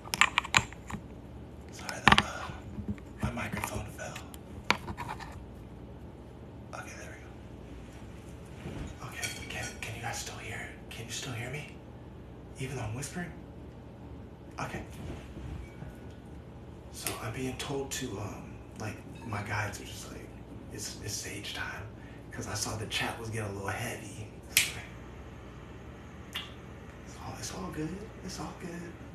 Sorry that uh, my microphone fell. Okay, there we go. Okay, can, can you guys still hear it? Can you still hear me? Even though I'm whispering? Okay. So I'm being told to, um, like, my guides are just like, it's, it's sage time. Because I saw the chat was getting a little heavy. It's, like, it's, all, it's all good. It's all good.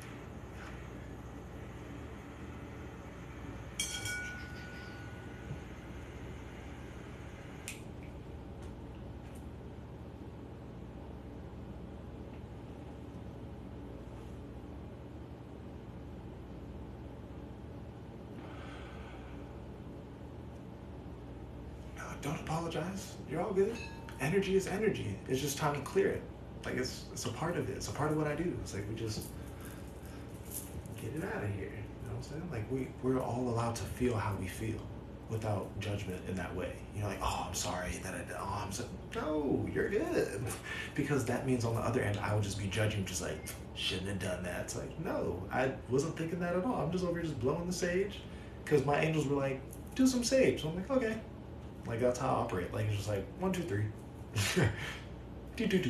Don't apologize. You're all good. Energy is energy. It's just time to clear it. Like it's it's a part of it. It's a part of what I do. It's like we just get it out of here. You know what I'm saying? Like we we're all allowed to feel how we feel without judgment in that way. You know, like, oh, I'm sorry that I did. Oh, I'm so no, you're good. Because that means on the other end I would just be judging, just like shouldn't have done that. It's like no, I wasn't thinking that at all. I'm just over here just blowing the sage because my angels were like, do some sage. So I'm like, okay. Like, that's how I operate. Like, it's just like, one, two, three. do, do, do.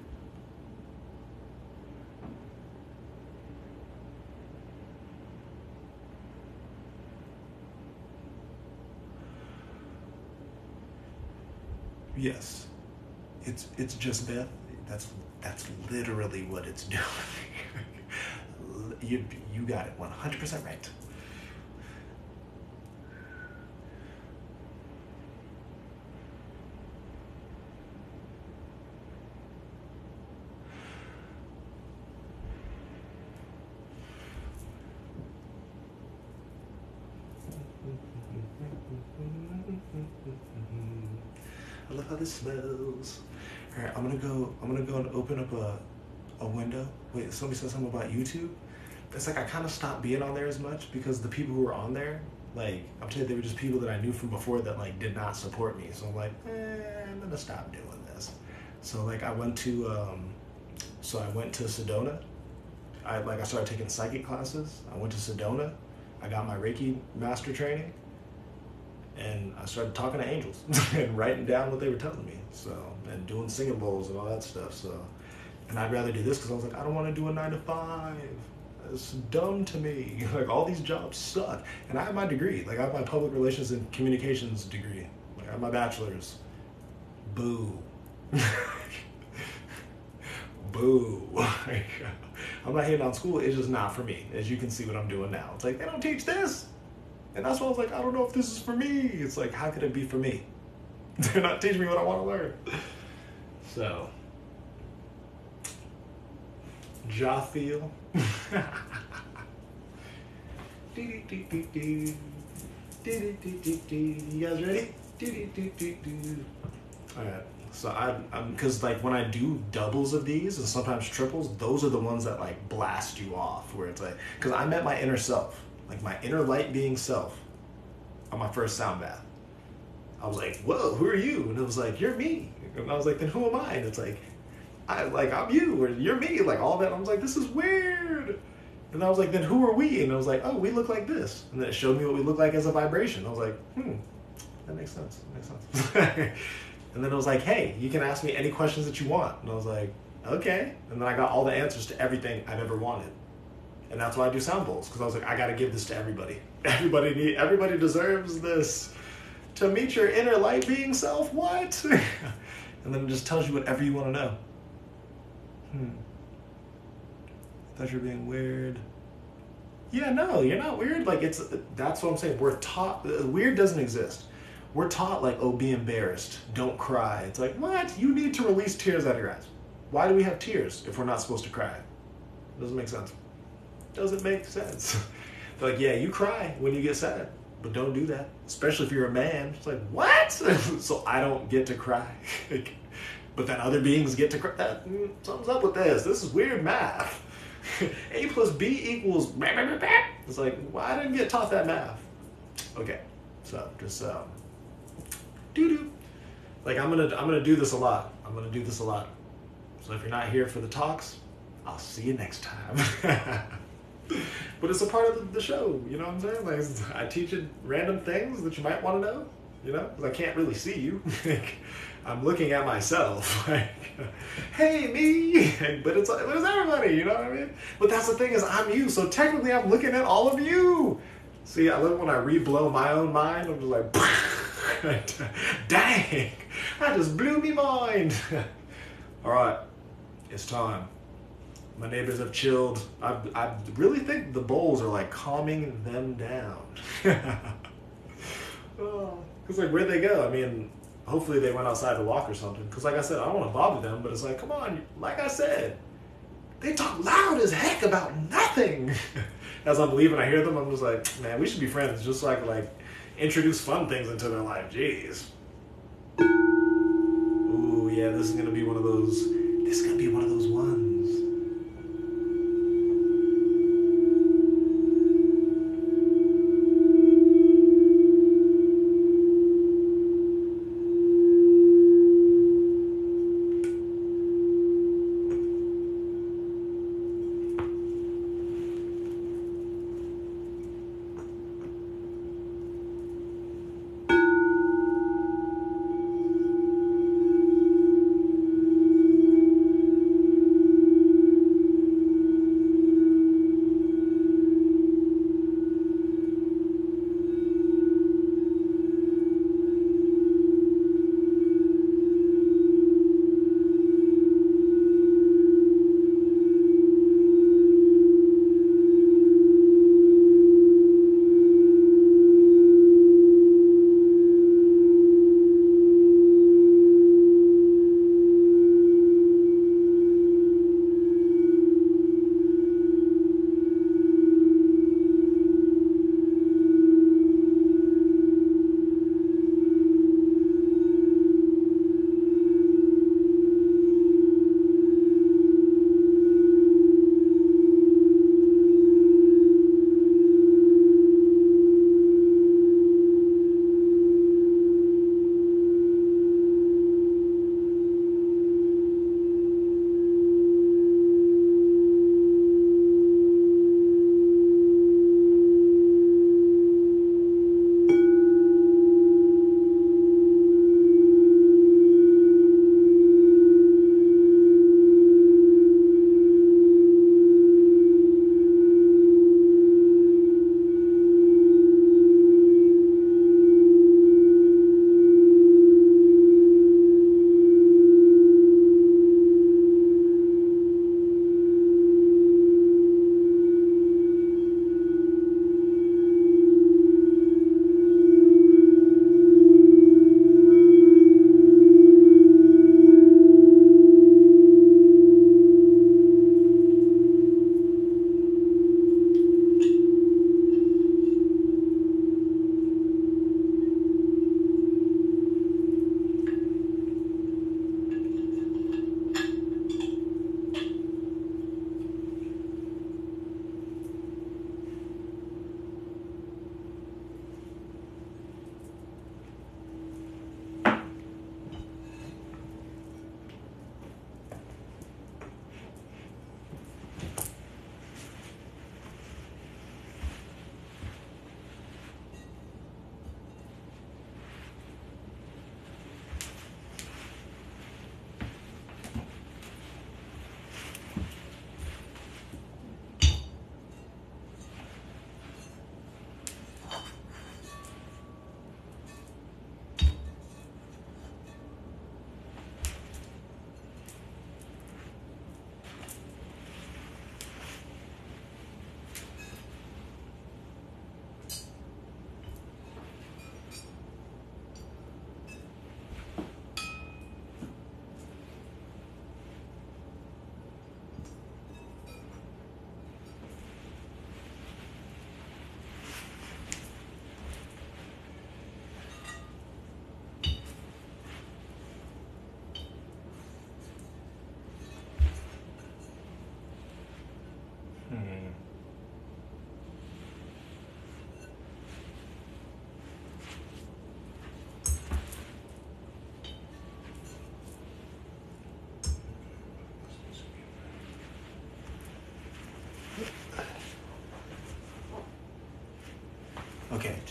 Yes. It's it's just Beth. That's that's literally what it's doing. you, you got it one hundred percent right. I love how this smells. All right, I'm gonna go. I'm gonna go and open up a a window. Wait, somebody said something about YouTube. It's like I kind of stopped being on there as much because the people who were on there, like I'm telling you, they were just people that I knew from before that like did not support me. So I'm like, eh, I'm gonna stop doing this. So like I went to, um, so I went to Sedona. I like I started taking psychic classes. I went to Sedona. I got my Reiki Master training. And I started talking to angels and writing down what they were telling me. So, and doing singing bowls and all that stuff. So, and I'd rather do this because I was like, I don't want to do a nine to five. It's dumb to me. Like all these jobs suck. And I have my degree. Like I have my public relations and communications degree. Like I have my bachelor's. Boo. Boo. I'm not hating on school. It's just not for me. As you can see what I'm doing now. It's like, they don't teach this. And that's why I was like, I don't know if this is for me. It's like, how could it be for me? They're not teaching me what I want to learn. So, jaw feel. You guys ready? All right. So I, I'm, cause like when I do doubles of these and sometimes triples, those are the ones that like blast you off. Where it's like, cause I met my inner self. Like my inner light being self on my first sound bath. I was like, whoa, who are you? And it was like, you're me. And I was like, then who am I? And it's like, I like, I'm you, or you're me, like all that. I was like, this is weird. And I was like, then who are we? And I was like, oh, we look like this. And then it showed me what we look like as a vibration. I was like, hmm, that makes sense, that makes sense. And then it was like, hey, you can ask me any questions that you want. And I was like, okay. And then I got all the answers to everything I've ever wanted. And that's why I do sound bowls, because I was like, I gotta give this to everybody. Everybody need, everybody deserves this. To meet your inner light being self, what? And then it just tells you whatever you want to know. Hmm. I thought you were being weird. Yeah, no, you're not weird. Like it's, that's what I'm saying. We're taught, weird doesn't exist. We're taught like, oh, be embarrassed, don't cry. It's like, what? You need to release tears out of your eyes. Why do we have tears if we're not supposed to cry? Doesn't make sense. Doesn't make sense. They're like, yeah, you cry when you get sad, but don't do that. Especially if you're a man. It's like, what? So I don't get to cry. But then other beings get to cry. That, mm, something's up with this. This is weird math. A plus B equals. It's like, well, I didn't get taught that math. Okay, so just um, doo doo. Like I'm gonna, I'm gonna do this a lot. I'm gonna do this a lot. So if you're not here for the talks, I'll see you next time. But it's a part of the, the show, you know what I'm saying? Like, I teach it random things that you might want to know, you know? Because I can't really see you. I'm looking at myself, like, hey, me, but it's, but it's everybody, you know what I mean? But that's the thing is, I'm you, so technically I'm looking at all of you. See, I love when I re-blow my own mind, I'm just like, dang, I just blew me mind. All right, it's time. My neighbors have chilled. I, I really think the bowls are like calming them down. Oh, cause like, where'd they go? I mean, hopefully they went outside to walk or something. Cause like I said, I don't want to bother them, but it's like, come on, like I said, they talk loud as heck about nothing. As I'm leaving, I hear them, I'm just like, man, we should be friends, just so I can like introduce fun things into their life. Jeez. Ooh, yeah, this is gonna be one of those, this is gonna be one of those ones.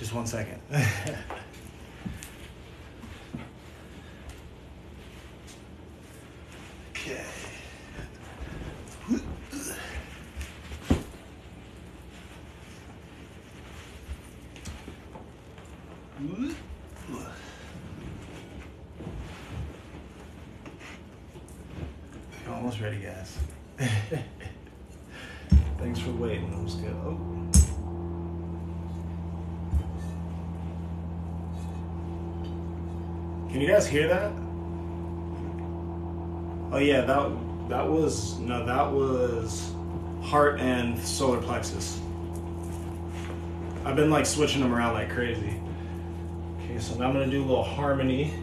Just one second. Okay. You're almost ready, guys. Thanks for waiting. I'm just gonna. Oh. Can you guys hear that? Oh yeah, that that was no, that was heart and solar plexus. I've been like switching them around like crazy. Okay, so now I'm gonna do a little harmony.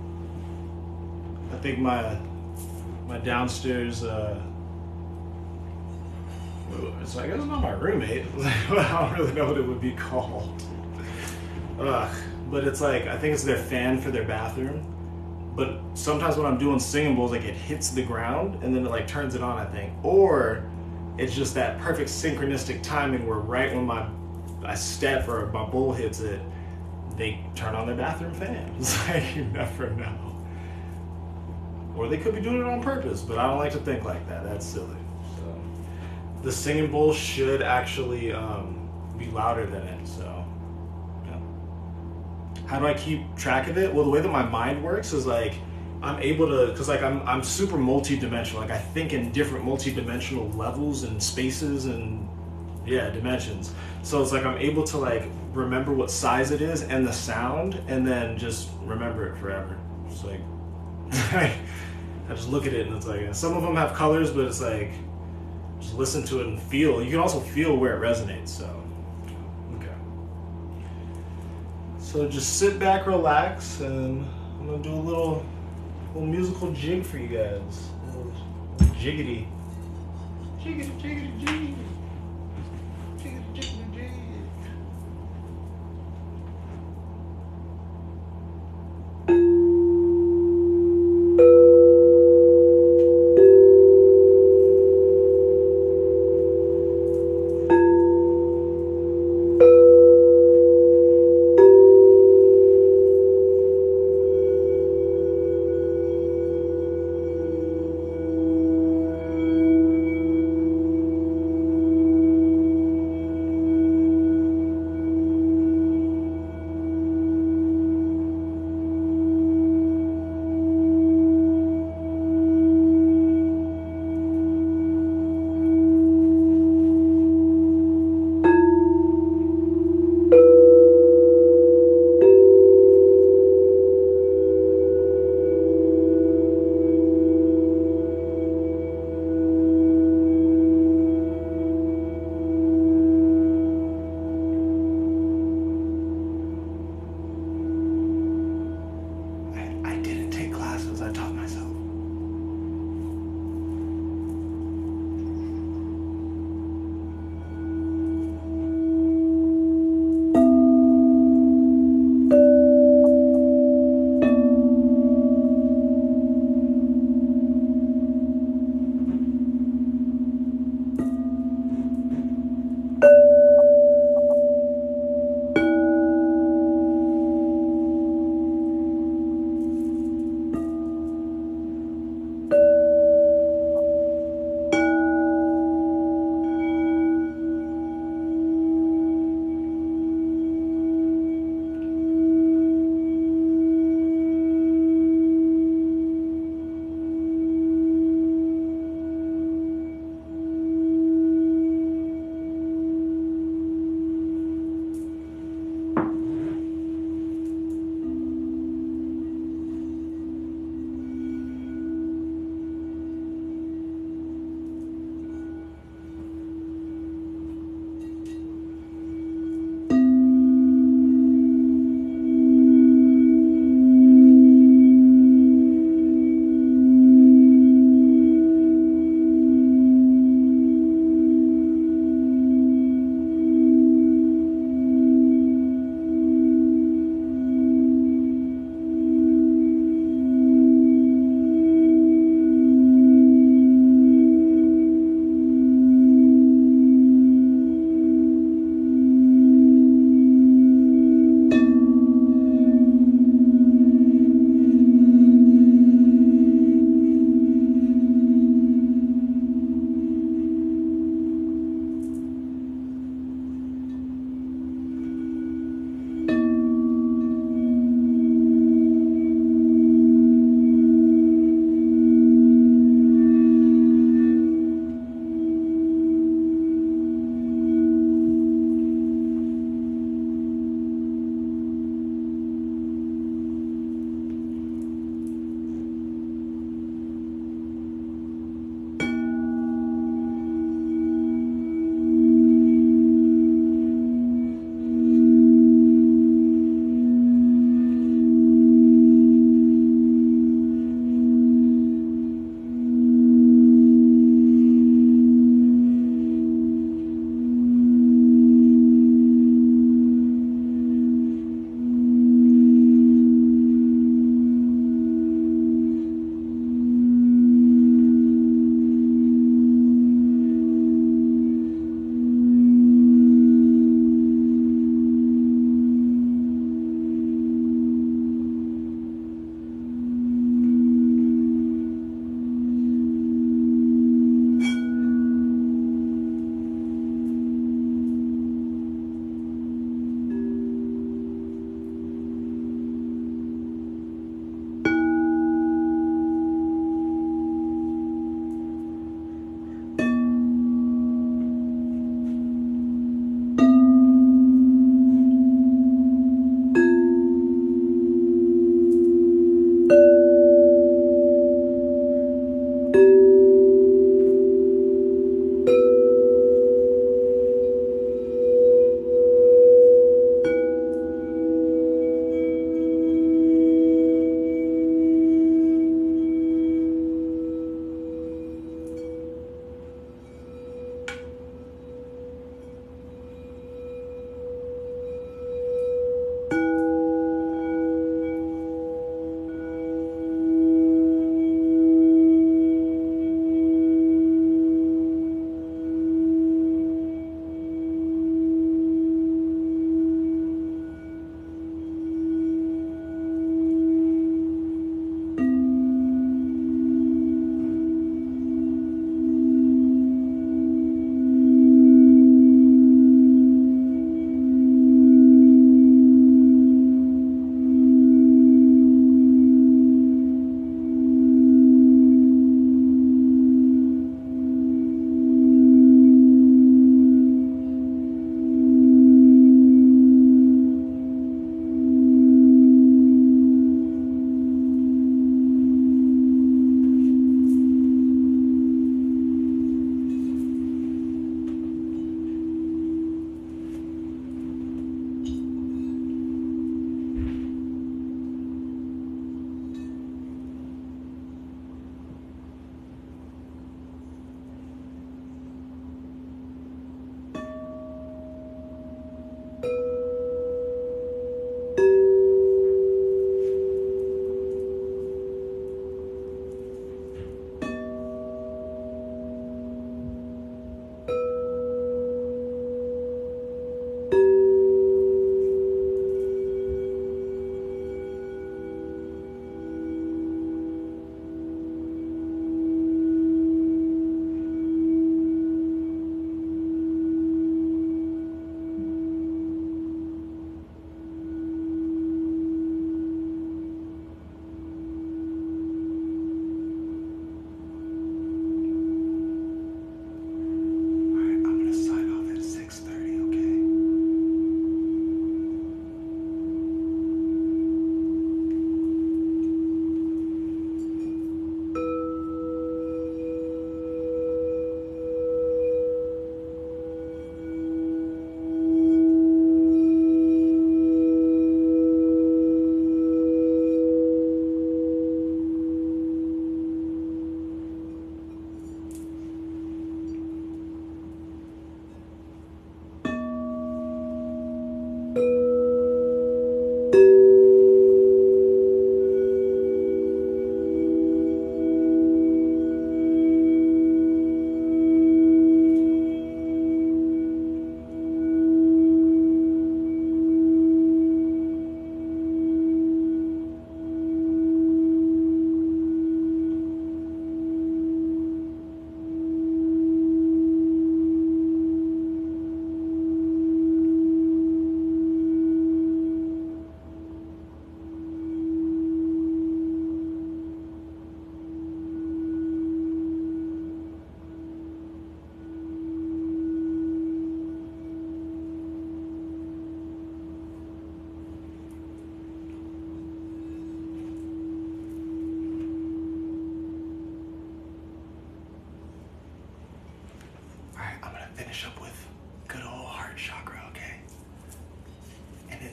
I think my my downstairs. Uh, it's like it's not my roommate. I don't really know what it would be called. Ugh. But it's like, I think it's their fan for their bathroom. But sometimes when I'm doing singing bowls, like it hits the ground and then it like turns it on, I think. Or it's just that perfect synchronistic timing where right when my I step or my bowl hits it, they turn on their bathroom fan. It's like, you never know. Or they could be doing it on purpose, but I don't like to think like that. That's silly. So the singing bowl should actually um, be louder than it, so. How do I keep track of it? Well, the way that my mind works is like, I'm able to, cause like I'm, I'm super multi-dimensional. Like I think in different multi-dimensional levels and spaces and yeah, dimensions. So it's like, I'm able to like remember what size it is and the sound and then just remember it forever. It's like, I just look at it and it's like, some of them have colors, but it's like, just listen to it and feel. You can also feel where it resonates, so. So just sit back, relax, and I'm gonna do a little, little musical jig for you guys. A little, little jiggity. Jiggity, jiggity, jig. Jiggity, jiggity, jig.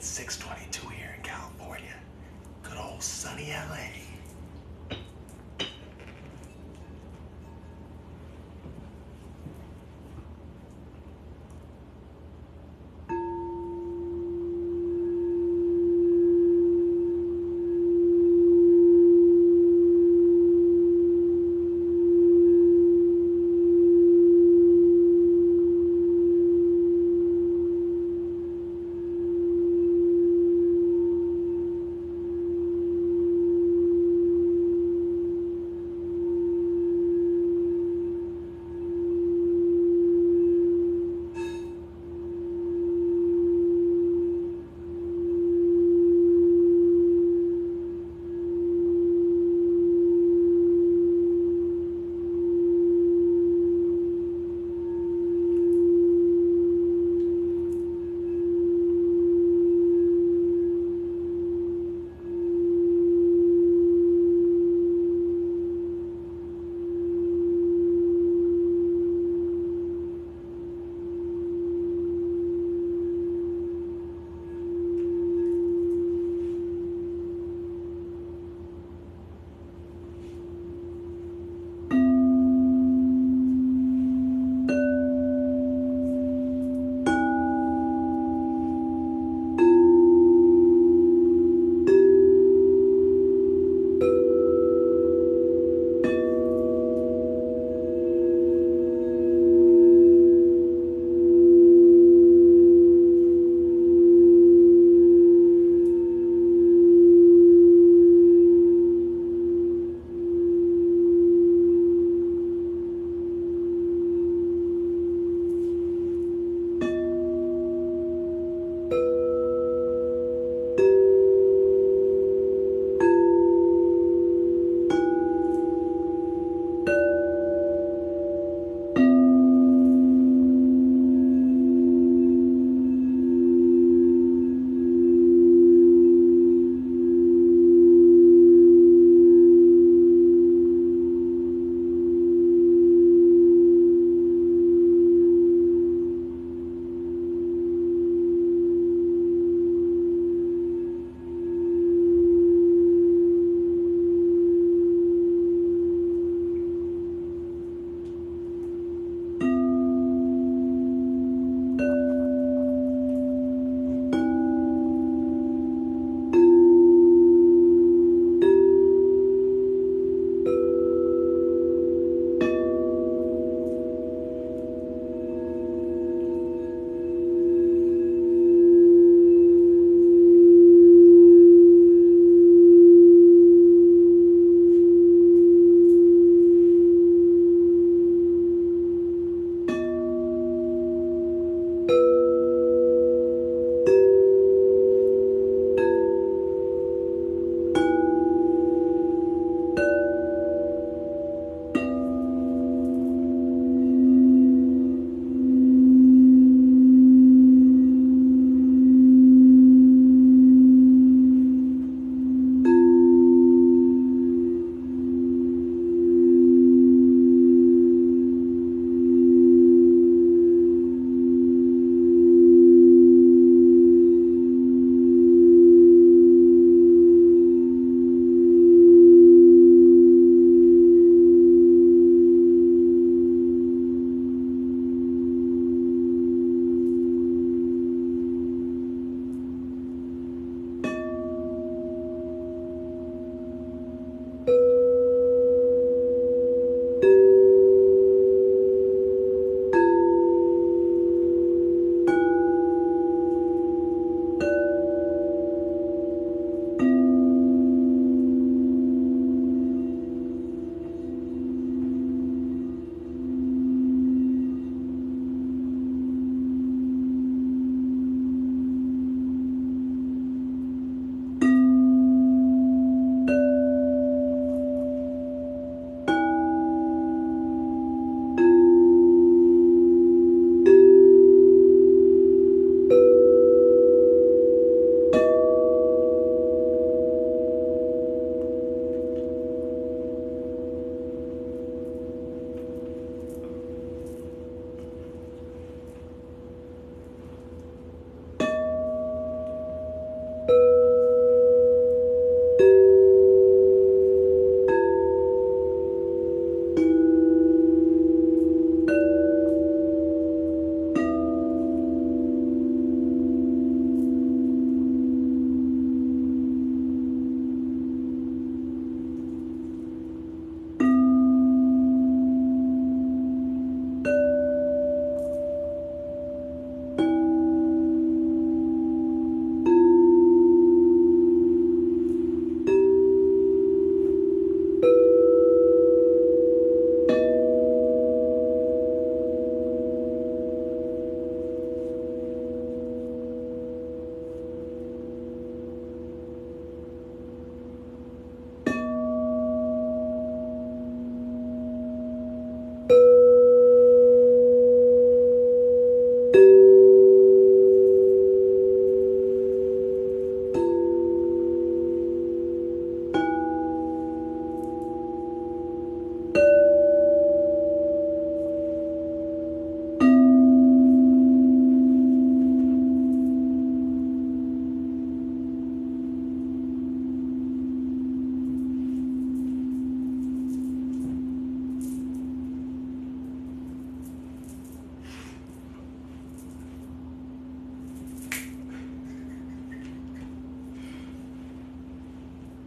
It's six twenty-two here in California. Good old sunny L A.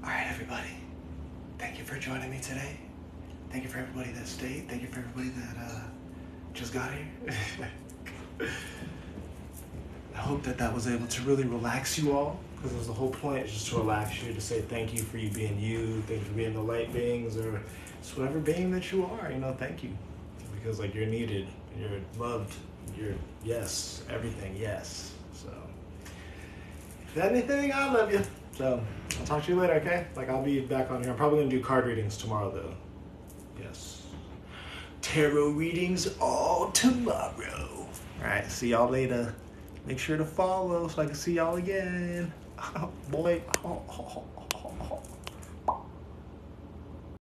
right, everybody. Thank you for joining me today. Thank you for everybody that stayed. Thank you for everybody that uh, just got here. I hope that that was able to really relax you all, because it was the whole point, is just to relax you, to say thank you for you being you, thank you for being the light beings, or just whatever being that you are, you know, thank you. Because, like, you're needed, you're loved, you're, yes, everything, yes. So, if anything, I love you. So, I'll talk to you later, okay? Like, I'll be back on here. I'm probably going to do card readings tomorrow, though. Yes. Tarot readings all tomorrow. All right, see y'all later. Make sure to follow so I can see y'all again. Boy.